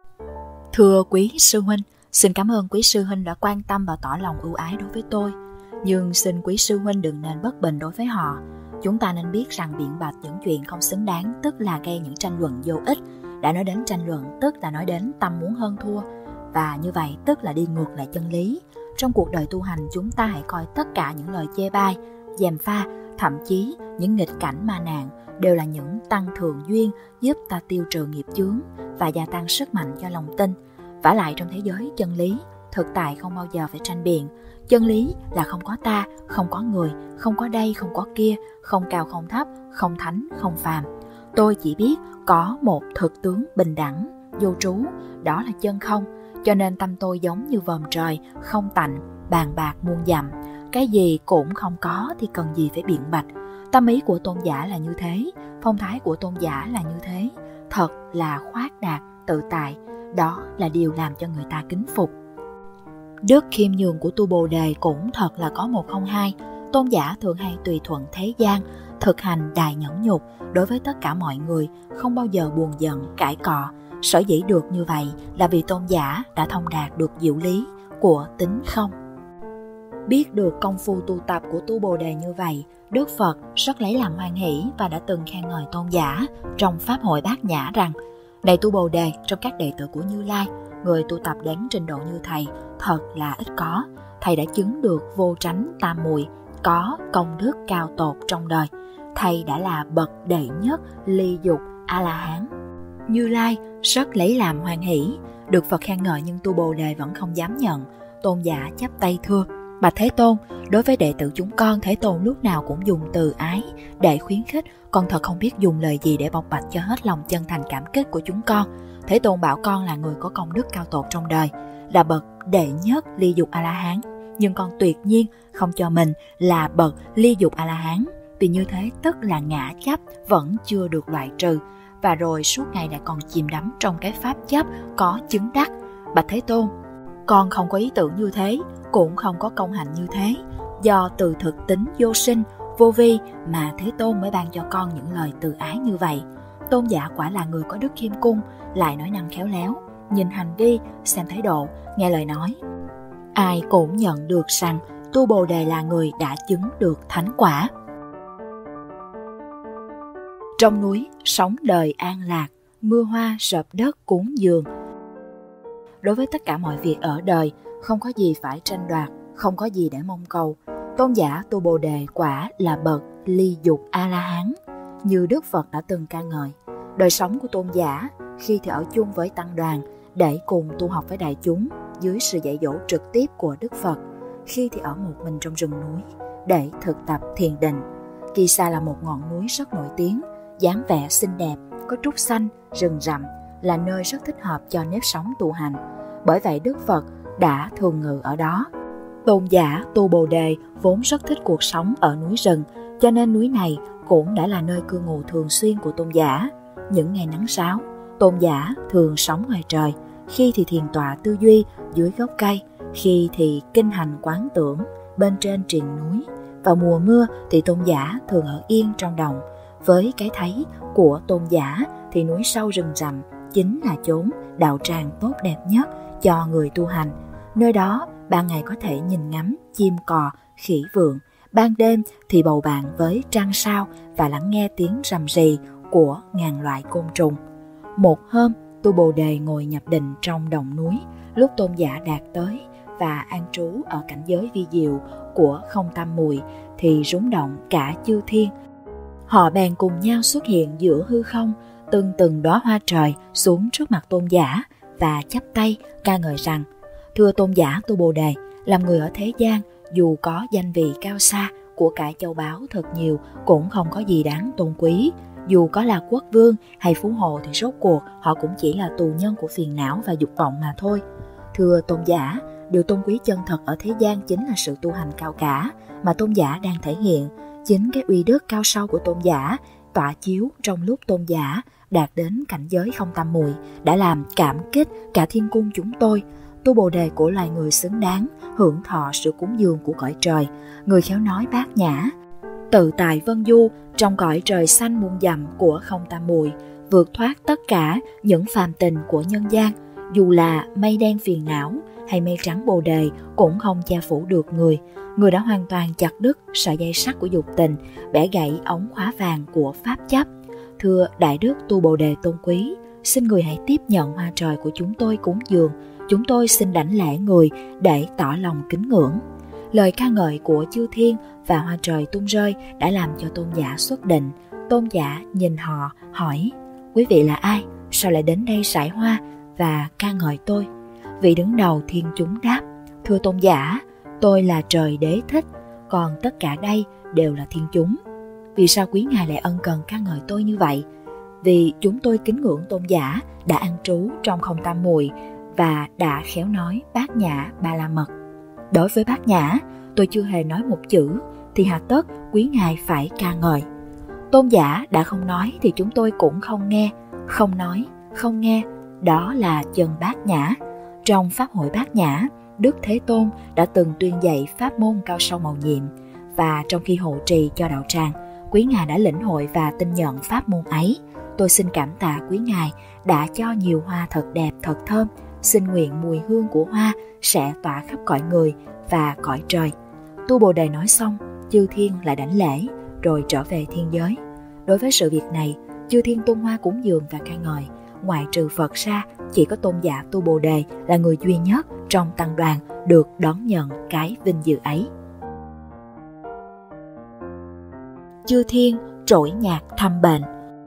thưa quý sư huynh, xin cảm ơn quý sư huynh đã quan tâm và tỏ lòng ưu ái đối với tôi. Nhưng xin quý sư huynh đừng nên bất bình đối với họ. Chúng ta nên biết rằng biện bạch những chuyện không xứng đáng tức là gây những tranh luận vô ích. Đã nói đến tranh luận tức là nói đến tâm muốn hơn thua, và như vậy tức là đi ngược lại chân lý. Trong cuộc đời tu hành, chúng ta hãy coi tất cả những lời chê bai, gièm pha, thậm chí những nghịch cảnh ma nạn đều là những tăng thường duyên giúp ta tiêu trừ nghiệp chướng và gia tăng sức mạnh cho lòng tin. Vả lại trong thế giới chân lý, thực tại không bao giờ phải tranh biện. Chân lý là không có ta, không có người, không có đây, không có kia, không cao không thấp, không thánh, không phàm. Tôi chỉ biết có một thực tướng bình đẳng, vô trú, đó là chân không. Cho nên tâm tôi giống như vòm trời, không tạnh, bàn bạc muôn dặm. Cái gì cũng không có thì cần gì phải biện bạch. Tâm ý của tôn giả là như thế, phong thái của tôn giả là như thế. Thật là khoác đạt, tự tại, đó là điều làm cho người ta kính phục. Đức khiêm nhường của Tu Bồ Đề cũng thật là có một không hai. Tôn giả thường hay tùy thuận thế gian, thực hành đài nhẫn nhục đối với tất cả mọi người, không bao giờ buồn giận, cãi cọ. Sở dĩ được như vậy là vì tôn giả đã thông đạt được diệu lý của tính không. Biết được công phu tu tập của tu Bồ Đề như vậy, Đức Phật rất lấy làm hoan hỷ và đã từng khen ngợi tôn giả trong Pháp hội Bát Nhã rằng: này tu Bồ Đề, trong các đệ tử của Như Lai, người tu tập đến trình độ như thầy thật là ít có. Thầy đã chứng được vô tránh tam muội, có công đức cao tột trong đời. Thầy đã là bậc đệ nhất ly dục A-la-hán. Như Lai rất lấy làm hoan hỷ, được Phật khen ngợi nhưng tu Bồ Đề vẫn không dám nhận. Tôn giả chắp tay thưa: bạch Thế Tôn, đối với đệ tử chúng con, Thế Tôn lúc nào cũng dùng từ ái để khuyến khích, con thật không biết dùng lời gì để bộc bạch cho hết lòng chân thành cảm kích của chúng con. Thế Tôn bảo con là người có công đức cao tột trong đời, là bậc đệ nhất ly dục A-la-hán, nhưng con tuyệt nhiên không cho mình là bậc ly dục A-la-hán, vì như thế tức là ngã chấp vẫn chưa được loại trừ, và rồi suốt ngày lại còn chìm đắm trong cái pháp chấp có chứng đắc. Bạch Thế Tôn, con không có ý tưởng như thế, cũng không có công hạnh như thế. Do từ thực tính vô sinh, vô vi mà Thế Tôn mới ban cho con những lời từ ái như vậy. Tôn giả quả là người có đức khiêm cung, lại nói năng khéo léo, nhìn hành vi, xem thái độ, nghe lời nói. Ai cũng nhận được rằng tu Bồ Đề là người đã chứng được thánh quả. Trong núi sống đời an lạc, mưa hoa rợp đất cúng dường. Đối với tất cả mọi việc ở đời, không có gì phải tranh đoạt, không có gì để mong cầu. Tôn giả tu Bồ Đề quả là bậc ly dục A-la-hán. Như Đức Phật đã từng ca ngợi, đời sống của tôn giả khi thì ở chung với tăng đoàn để cùng tu học với đại chúng dưới sự dạy dỗ trực tiếp của Đức Phật, khi thì ở một mình trong rừng núi để thực tập thiền định. Kỳ Sa là một ngọn núi rất nổi tiếng, dáng vẻ xinh đẹp, có trúc xanh, rừng rậm, là nơi rất thích hợp cho nếp sống tu hành. Bởi vậy Đức Phật đã thường ngự ở đó. Tôn giả tu Bồ Đề vốn rất thích cuộc sống ở núi rừng, cho nên núi này cũng đã là nơi cư ngụ thường xuyên của tôn giả. Những ngày nắng ráo, tôn giả thường sống ngoài trời, khi thì thiền tọa tư duy dưới gốc cây, khi thì kinh hành quán tưởng bên trên triền núi. Vào mùa mưa thì tôn giả thường ở yên trong đồng. Với cái thấy của tôn giả thì núi sâu rừng rậm chính là chốn đạo tràng tốt đẹp nhất cho người tu hành. Nơi đó ban ngày có thể nhìn ngắm chim cò, khỉ vượn, ban đêm thì bầu bạn với trăng sao và lắng nghe tiếng rầm rì của ngàn loại côn trùng. Một hôm, tu Bồ Đề ngồi nhập định trong đồng núi, lúc tôn giả đạt tới và an trú ở cảnh giới vi diệu của không tam muội thì rúng động cả chư thiên. Họ bèn cùng nhau xuất hiện giữa hư không, từng từng đóa hoa trời xuống trước mặt tôn giả và chắp tay ca ngợi rằng: thưa tôn giả tu Bồ Đề, làm người ở thế gian dù có danh vị cao xa, của cải châu báu thật nhiều cũng không có gì đáng tôn quý. Dù có là quốc vương hay phú hộ thì rốt cuộc họ cũng chỉ là tù nhân của phiền não và dục vọng mà thôi. Thưa tôn giả, điều tôn quý chân thật ở thế gian chính là sự tu hành cao cả mà tôn giả đang thể hiện. Chính cái uy đức cao sâu của tôn giả tỏa chiếu trong lúc tôn giả đạt đến cảnh giới không tam muội đã làm cảm kích cả thiên cung chúng tôi. Tu Bồ Đề của loài người xứng đáng hưởng thọ sự cúng dường của cõi trời, người khéo nói bát nhã, tự tại vân du trong cõi trời xanh muôn dặm của không tam muội, vượt thoát tất cả những phàm tình của nhân gian. Dù là mây đen phiền não hay mây trắng bồ đề cũng không che phủ được người. Người đã hoàn toàn chặt đứt sợi dây sắt của dục tình, bẻ gãy ống khóa vàng của pháp chấp. Thưa đại đức tu Bồ Đề tôn quý, xin người hãy tiếp nhận hoa trời của chúng tôi cúng dường. Chúng tôi xin đảnh lễ người để tỏ lòng kính ngưỡng. Lời ca ngợi của chư thiên và hoa trời tung rơi đã làm cho tôn giả xuất định. Tôn giả nhìn họ hỏi: quý vị là ai? Sao lại đến đây rải hoa và ca ngợi tôi? Vị đứng đầu thiên chúng đáp: thưa tôn giả, tôi là trời đế thích, còn tất cả đây đều là thiên chúng. Vì sao quý ngài lại ân cần ca ngợi tôi như vậy? Vì chúng tôi kính ngưỡng tôn giả đã an trú trong không tam muội và đã khéo nói bát nhã ba la mật. Đối với bát nhã, tôi chưa hề nói một chữ, thì hà tất quý ngài phải ca ngợi. Tôn giả đã không nói thì chúng tôi cũng không nghe, không nói, không nghe, đó là chân bát nhã. Trong pháp hội bát nhã, Đức Thế Tôn đã từng tuyên dạy pháp môn cao sâu màu nhiệm. và trong khi hộ trì cho đạo tràng, quý ngài đã lĩnh hội và tin nhận pháp môn ấy. Tôi xin cảm tạ quý ngài đã cho nhiều hoa thật đẹp, thật thơm. Xin nguyện mùi hương của hoa sẽ tỏa khắp cõi người và cõi trời. Tu Bồ Đề nói xong, chư thiên lại đảnh lễ rồi trở về thiên giới. Đối với sự việc này, chư thiên tôn hoa cúng dường và ca ngợi. Ngoại trừ Phật ra, chỉ có tôn giả Tu Bồ Đề là người duy nhất trong tăng đoàn được đón nhận cái vinh dự ấy. Chư thiên trỗi nhạc thăm bệnh.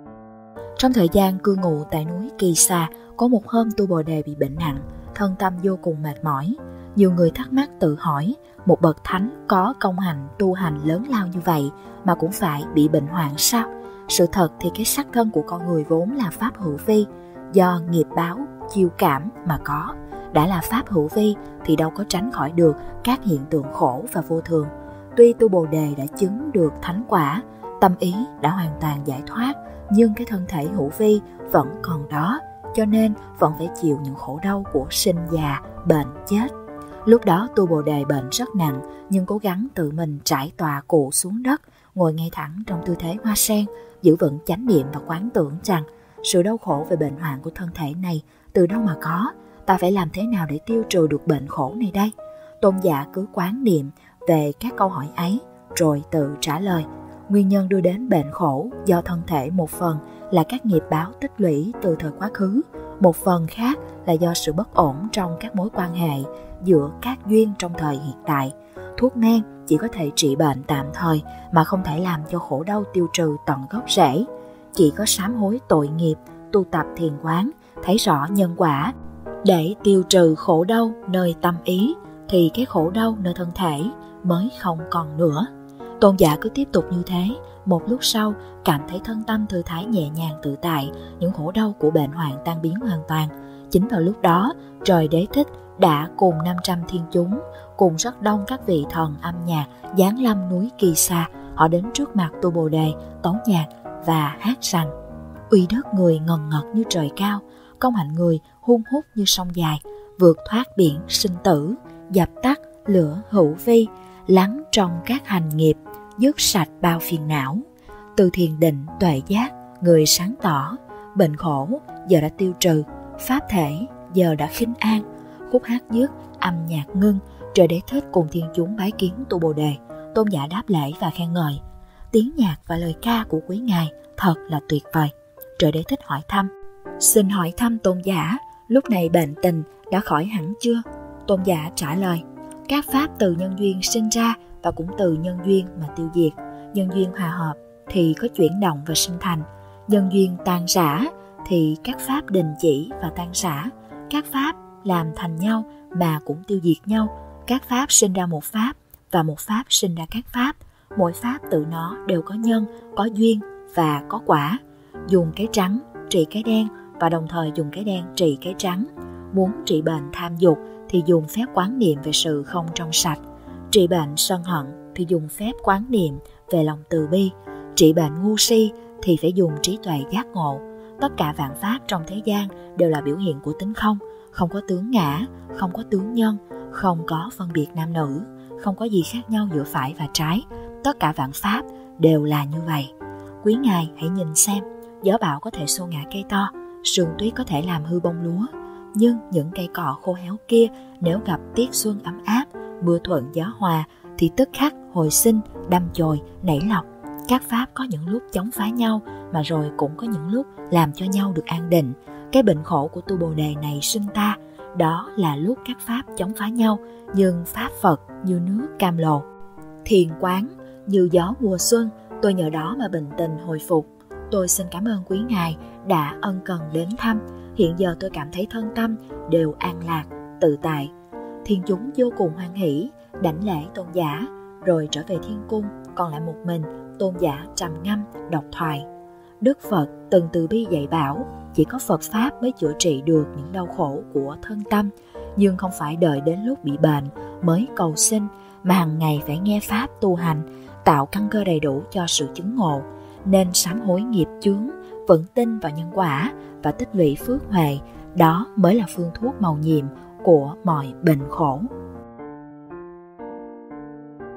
Trong thời gian cư ngụ tại núi Kỳ Sa, có một hôm Tu Bồ Đề bị bệnh nặng, thân tâm vô cùng mệt mỏi. Nhiều người thắc mắc tự hỏi, một bậc thánh có công hành tu hành lớn lao như vậy mà cũng phải bị bệnh hoạn sao? Sự thật thì cái sắc thân của con người vốn là pháp hữu vi, do nghiệp báo chiêu cảm mà có. Đã là pháp hữu vi thì đâu có tránh khỏi được các hiện tượng khổ và vô thường. Tuy Tu Bồ Đề đã chứng được thánh quả, tâm ý đã hoàn toàn giải thoát, nhưng cái thân thể hữu vi vẫn còn đó, cho nên vẫn phải chịu những khổ đau của sinh già, bệnh, chết. Lúc đó Tu Bồ Đề bệnh rất nặng, nhưng cố gắng tự mình trải tọa cụ xuống đất, ngồi ngay thẳng trong tư thế hoa sen, giữ vững chánh niệm và quán tưởng rằng sự đau khổ về bệnh hoạn của thân thể này từ đâu mà có, ta phải làm thế nào để tiêu trừ được bệnh khổ này đây? Tôn giả cứ quán niệm về các câu hỏi ấy, rồi tự trả lời. Nguyên nhân đưa đến bệnh khổ do thân thể một phần là các nghiệp báo tích lũy từ thời quá khứ, một phần khác là do sự bất ổn trong các mối quan hệ giữa các duyên trong thời hiện tại. Thuốc men chỉ có thể trị bệnh tạm thời mà không thể làm cho khổ đau tiêu trừ tận gốc rễ. Chỉ có sám hối tội nghiệp, tu tập thiền quán, thấy rõ nhân quả để tiêu trừ khổ đau nơi tâm ý, thì cái khổ đau nơi thân thể mới không còn nữa. Tôn giả cứ tiếp tục như thế. Một lúc sau, cảm thấy thân tâm thư thái nhẹ nhàng tự tại, những khổ đau của bệnh hoạn tan biến hoàn toàn. Chính vào lúc đó, trời Đế Thích đã cùng năm trăm thiên chúng, cùng rất đông các vị thần âm nhạc giáng lâm núi Kỳ Sa. Họ đến trước mặt Tu Bồ Đề, tấu nhạc và hát rằng: uy đức người ngần ngật như trời cao, công hạnh người hun hút như sông dài, vượt thoát biển sinh tử, dập tắt lửa hữu vi, lắng trong các hành nghiệp, dứt sạch bao phiền não. Từ thiền định tuệ giác, người sáng tỏ, bệnh khổ giờ đã tiêu trừ, pháp thể giờ đã khinh an. Khúc hát dứt, âm nhạc ngưng, trời Đế Thích cùng thiên chúng bái kiến Tu Bồ Đề. Tôn giả đáp lễ và khen ngợi: tiếng nhạc và lời ca của quý ngài thật là tuyệt vời. Trời Đế Thích hỏi thăm: xin hỏi thăm tôn giả, lúc này bệnh tình đã khỏi hẳn chưa? Tôn giả trả lời: các pháp từ nhân duyên sinh ra và cũng từ nhân duyên mà tiêu diệt. Nhân duyên hòa hợp thì có chuyển động và sinh thành. Nhân duyên tan rã thì các pháp đình chỉ và tan rã. Các pháp làm thành nhau mà cũng tiêu diệt nhau. Các pháp sinh ra một pháp và một pháp sinh ra các pháp. Mỗi pháp tự nó đều có nhân, có duyên và có quả. Dùng cái trắng trị cái đen và đồng thời dùng cái đen trị cái trắng. Muốn trị bệnh tham dục thì dùng phép quán niệm về sự không trong sạch. Trị bệnh sân hận thì dùng phép quán niệm về lòng từ bi. Trị bệnh ngu si thì phải dùng trí tuệ giác ngộ. Tất cả vạn pháp trong thế gian đều là biểu hiện của tính không. Không có tướng ngã, không có tướng nhân, không có phân biệt nam nữ, không có gì khác nhau giữa phải và trái. Tất cả vạn pháp đều là như vậy. Quý ngài hãy nhìn xem, gió bão có thể xô ngã cây to, sương tuyết có thể làm hư bông lúa, nhưng những cây cỏ khô héo kia nếu gặp tiết xuân ấm áp, mưa thuận gió hòa thì tức khắc hồi sinh, đâm chồi, nảy lọc. Các pháp có những lúc chống phá nhau mà rồi cũng có những lúc làm cho nhau được an định. Cái bệnh khổ của Tu Bồ Đề này sinh ta, đó là lúc các pháp chống phá nhau, nhưng pháp Phật như nước cam lồ, thiền quán như gió mùa xuân. Tôi nhờ đó mà bình tình hồi phục. Tôi xin cảm ơn quý ngài đã ân cần đến thăm. Hiện giờ tôi cảm thấy thân tâm đều an lạc, tự tại. Thiên chúng vô cùng hoan hỷ, đảnh lễ tôn giả, rồi trở về thiên cung. Còn lại một mình, tôn giả trầm ngâm đọc thoại. Đức Phật từng từ bi dạy bảo, chỉ có Phật Pháp mới chữa trị được những đau khổ của thân tâm. Nhưng không phải đợi đến lúc bị bệnh mới cầu xin, mà hàng ngày phải nghe Pháp tu hành, tạo căn cơ đầy đủ cho sự chứng ngộ. Nên sám hối nghiệp chướng, vững tin vào nhân quả và tích lũy phước huệ. Đó mới là phương thuốc mầu nhiệm của mọi bệnh khổ.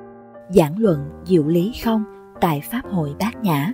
giảng luận diệu lý không tại Pháp hội Bát Nhã.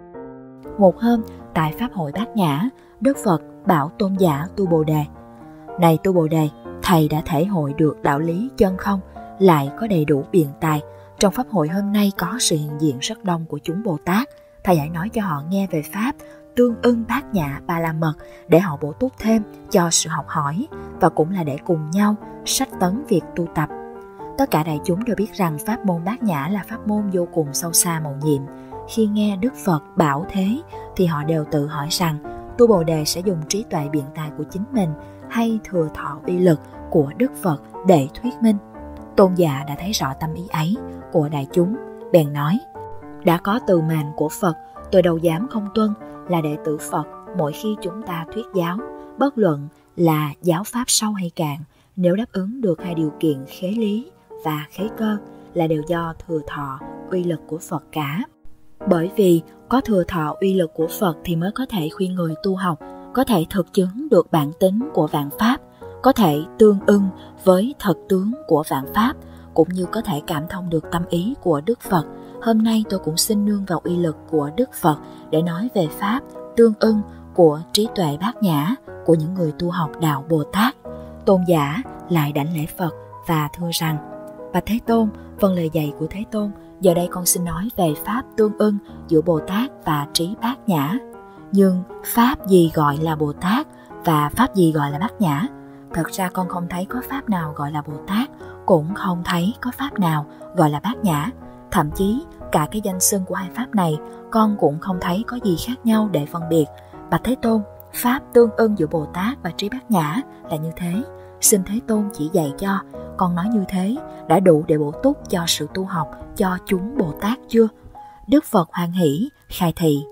Một hôm, tại Pháp hội Bát Nhã, Đức Phật bảo Tôn giả Tu Bồ Đề: Này Tu Bồ Đề, Thầy đã thể hội được đạo lý chân không, lại có đầy đủ biện tài. Trong Pháp hội hôm nay có sự hiện diện rất đông của chúng Bồ Tát. Thầy hãy nói cho họ nghe về Pháp tương ưng Bát Nhã Ba La Mật để họ bổ túc thêm cho sự học hỏi, và cũng là để cùng nhau sách tấn việc tu tập. Tất cả đại chúng đều biết rằng pháp môn Bát Nhã là pháp môn vô cùng sâu xa mầu nhiệm. Khi nghe Đức Phật bảo thế thì họ đều tự hỏi rằng Tu Bồ Đề sẽ dùng trí tuệ biện tài của chính mình hay thừa thọ uy lực của Đức Phật để thuyết minh. Tôn giả đã thấy rõ tâm ý ấy của đại chúng, bèn nói: Đã có từ màn của Phật, tôi đâu dám không tuân. Là đệ tử Phật, mỗi khi chúng ta thuyết giáo, bất luận là giáo pháp sâu hay cạn, nếu đáp ứng được hai điều kiện khế lý và khế cơ, là đều do thừa thọ uy lực của Phật cả. Bởi vì có thừa thọ uy lực của Phật thì mới có thể khuyên người tu học, có thể thực chứng được bản tính của vạn pháp, có thể tương ưng với thật tướng của vạn pháp, cũng như có thể cảm thông được tâm ý của Đức Phật. Hôm nay tôi cũng xin nương vào uy lực của Đức Phật để nói về pháp tương ưng của trí tuệ bát nhã của những người tu học đạo Bồ Tát. Tôn giả lại đảnh lễ Phật và thưa rằng: Bạch Thế Tôn, vâng lời dạy của Thế Tôn, giờ đây con xin nói về pháp tương ưng giữa Bồ Tát và trí bát nhã. Nhưng pháp gì gọi là Bồ Tát và pháp gì gọi là bát nhã? Thật ra con không thấy có pháp nào gọi là Bồ Tát, cũng không thấy có pháp nào gọi là bát nhã. Thậm chí cả cái danh xưng của hai pháp này con cũng không thấy có gì khác nhau để phân biệt. Bạch Thế Tôn, pháp tương ưng giữa Bồ Tát và trí bát nhã là như thế. Xin Thế Tôn chỉ dạy cho. Con nói như thế đã đủ để bổ túc cho sự tu học cho chúng Bồ Tát chưa? Đức Phật hoan hỷ khai thị: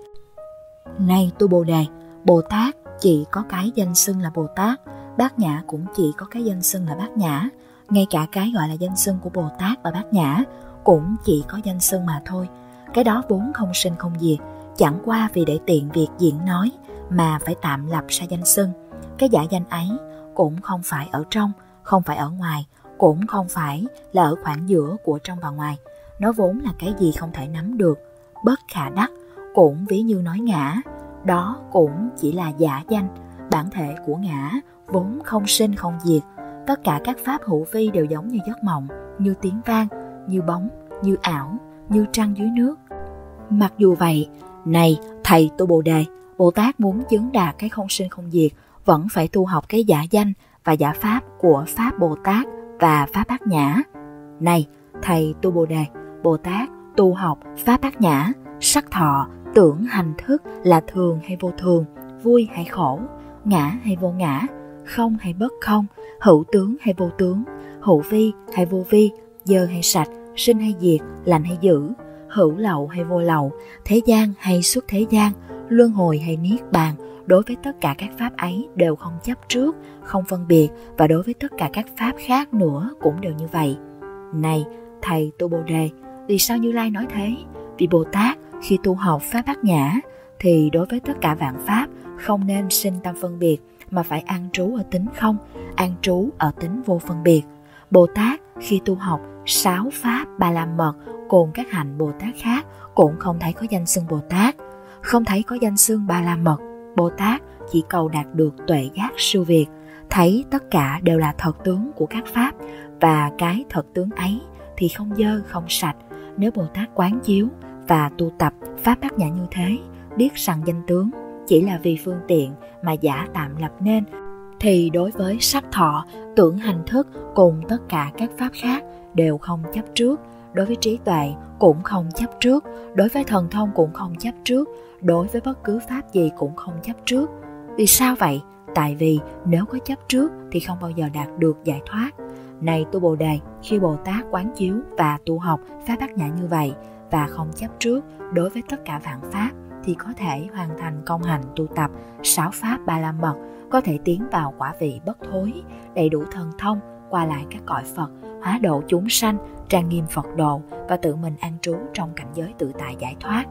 Này Tu Bồ Đề, Bồ Tát chỉ có cái danh xưng là Bồ Tát, bát nhã cũng chỉ có cái danh xưng là bát nhã. Ngay cả cái gọi là danh xưng của Bồ Tát và bát nhã cũng chỉ có danh xưng mà thôi. Cái đó vốn không sinh không diệt, chẳng qua vì để tiện việc diễn nói mà phải tạm lập ra danh xưng. Cái giả danh ấy cũng không phải ở trong, không phải ở ngoài, cũng không phải là ở khoảng giữa của trong và ngoài. Nó vốn là cái gì không thể nắm được, bất khả đắc, cũng ví như nói ngã. Đó cũng chỉ là giả danh. Bản thể của ngã vốn không sinh không diệt. Tất cả các pháp hữu vi đều giống như giấc mộng, như tiếng vang, như bóng, như ảo, như trăng dưới nước. Mặc dù vậy, này thầy Tu Bồ Đề, Bồ Tát muốn chứng đạt cái không sinh không diệt vẫn phải tu học cái giả danh và giả pháp của pháp Bồ Tát và pháp bát nhã. Này thầy Tu Bồ Đề, Bồ Tát tu học pháp bát nhã, sắc thọ, tưởng hành thức là thường hay vô thường, vui hay khổ, ngã hay vô ngã, không hay bất không, hữu tướng hay vô tướng, hữu vi hay vô vi, dơ hay sạch, sinh hay diệt, lành hay dữ, hữu lậu hay vô lậu, thế gian hay xuất thế gian, luân hồi hay niết bàn. Đối với tất cả các pháp ấy đều không chấp trước, không phân biệt, và đối với tất cả các pháp khác nữa cũng đều như vậy. Này thầy Tu Bồ Đề, vì sao Như Lai nói thế? Vì Bồ Tát khi tu học pháp bát nhã thì đối với tất cả vạn pháp không nên sinh tâm phân biệt, mà phải an trú ở tính không, an trú ở tính vô phân biệt. Bồ Tát khi tu học sáu pháp Ba La Mật cùng các hạnh Bồ Tát khác cũng không thấy có danh xưng Bồ Tát, không thấy có danh xưng Ba La Mật. Bồ Tát chỉ cầu đạt được tuệ giác siêu việt, thấy tất cả đều là thật tướng của các pháp, và cái thật tướng ấy thì không dơ không sạch. Nếu Bồ Tát quán chiếu và tu tập pháp bát nhã như thế, biết rằng danh tướng chỉ là vì phương tiện mà giả tạm lập nên, thì đối với sắc thọ, tưởng hành thức cùng tất cả các pháp khác đều không chấp trước, đối với trí tuệ cũng không chấp trước, đối với thần thông cũng không chấp trước, đối với bất cứ pháp gì cũng không chấp trước. Vì sao vậy? Tại vì nếu có chấp trước thì không bao giờ đạt được giải thoát. Này Tu Bồ Đề, khi Bồ Tát quán chiếu và tu học pháp bát nhã như vậy và không chấp trước đối với tất cả vạn pháp, thì có thể hoàn thành công hành tu tập sáu pháp Ba La Mật, có thể tiến vào quả vị bất thối, đầy đủ thần thông, qua lại các cõi Phật, hóa độ chúng sanh, trang nghiêm Phật độ, và tự mình an trú trong cảnh giới tự tại giải thoát.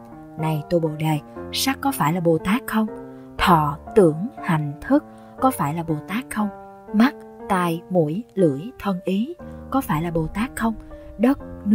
Này Tu Bồ Đề, sắc có phải là Bồ Tát không? Thọ, tưởng, hành, thức có phải là Bồ Tát không? Mắt, tai, mũi, lưỡi, thân ý có phải là Bồ Tát không? Đất, nước,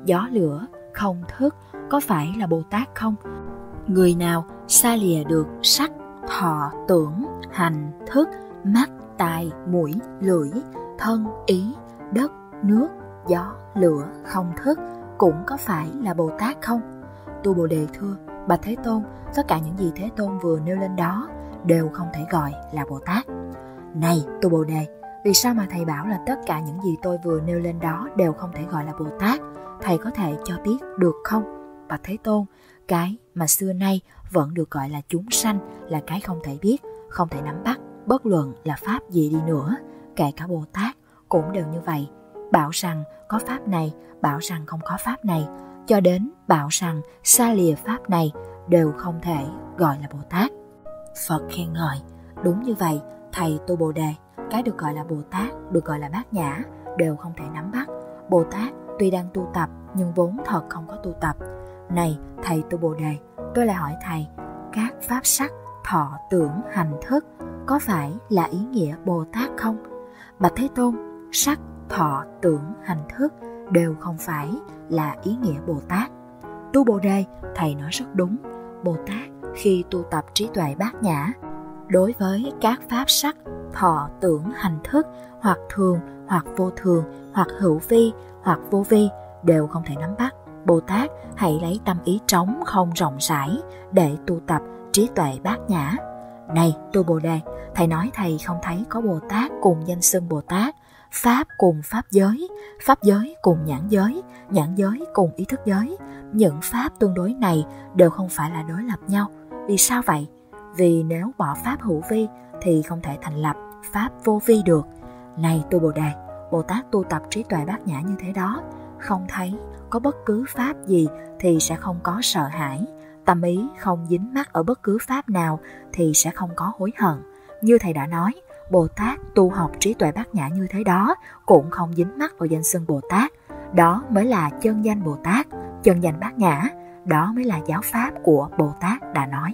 gió lửa, không thức có phải là Bồ Tát không? Người nào xa lìa được sắc, thọ, tưởng, hành, thức, mắt, tai, mũi, lưỡi, thân, ý, đất, nước, gió, lửa, không thức cũng có phải là Bồ Tát không? Tu Bồ Đề thưa: Bạch Thế Tôn, tất cả những gì Thế Tôn vừa nêu lên đó đều không thể gọi là Bồ Tát. Này Tu Bồ Đề, vì sao mà thầy bảo là tất cả những gì tôi vừa nêu lên đó đều không thể gọi là Bồ Tát? Thầy có thể cho biết được không? Bạch Thế Tôn, cái mà xưa nay vẫn được gọi là chúng sanh là cái không thể biết, không thể nắm bắt, bất luận là pháp gì đi nữa, kể cả Bồ Tát cũng đều như vậy. Bảo rằng có pháp này, bảo rằng không có pháp này, cho đến bảo rằng xa lìa pháp này đều không thể gọi là Bồ Tát. Phật khen ngợi: đúng như vậy, thầy Tu Bồ Đề, cái được gọi là Bồ Tát, được gọi là Bát Nhã đều không thể nắm bắt. Bồ Tát tuy đang tu tập nhưng vốn thật không có tu tập. Này thầy Tu Bồ Đề, tôi lại hỏi thầy, các pháp sắc, thọ, tưởng, hành, thức có phải là ý nghĩa Bồ Tát không? Bạch Thế Tôn, sắc, thọ, tưởng, hành, thức đều không phải là ý nghĩa Bồ Tát. Tu Bồ Đề, thầy nói rất đúng. Bồ Tát khi tu tập trí tuệ bát nhã, đối với các pháp sắc, thọ, tưởng, hành, thức hoặc thường hoặc vô thường, hoặc hữu vi hoặc vô vi đều không thể nắm bắt. Bồ Tát hãy lấy tâm ý trống không rộng rãi để tu tập trí tuệ bát nhã. Này Tu Bồ Đề, thầy nói thầy không thấy có Bồ Tát cùng danh xưng Bồ Tát, pháp cùng pháp giới, pháp giới cùng nhãn giới, nhãn giới cùng ý thức giới. Những pháp tương đối này đều không phải là đối lập nhau. Vì sao vậy? Vì nếu bỏ pháp hữu vi thì không thể thành lập pháp vô vi được. Này Tu Bồ Đề, Bồ Tát tu tập trí tuệ bát nhã như thế đó, không thấy có bất cứ pháp gì thì sẽ không có sợ hãi. Tâm ý không dính mắc ở bất cứ pháp nào thì sẽ không có hối hận. Như thầy đã nói, Bồ Tát tu học trí tuệ bát nhã như thế đó cũng không dính mắc vào danh xưng Bồ Tát. Đó mới là chân danh Bồ Tát, chân danh bát nhã. Đó mới là giáo pháp của Bồ Tát đã nói.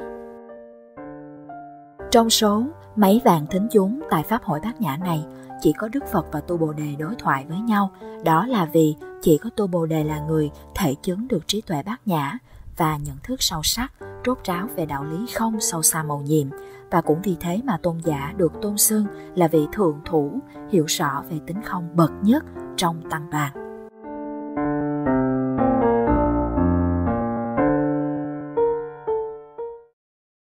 Trong số mấy vạn thính chúng tại Pháp hội bát nhã này, chỉ có Đức Phật và Tu Bồ Đề đối thoại với nhau. Đó là vì chỉ có Tu Bồ Đề là người thể chứng được trí tuệ bát nhã và nhận thức sâu sắc, rốt ráo về đạo lý không sâu xa mầu nhiệm. Và cũng vì thế mà tôn giả được tôn xưng là vị thượng thủ, hiểu rõ về tính không bậc nhất trong tăng đoàn.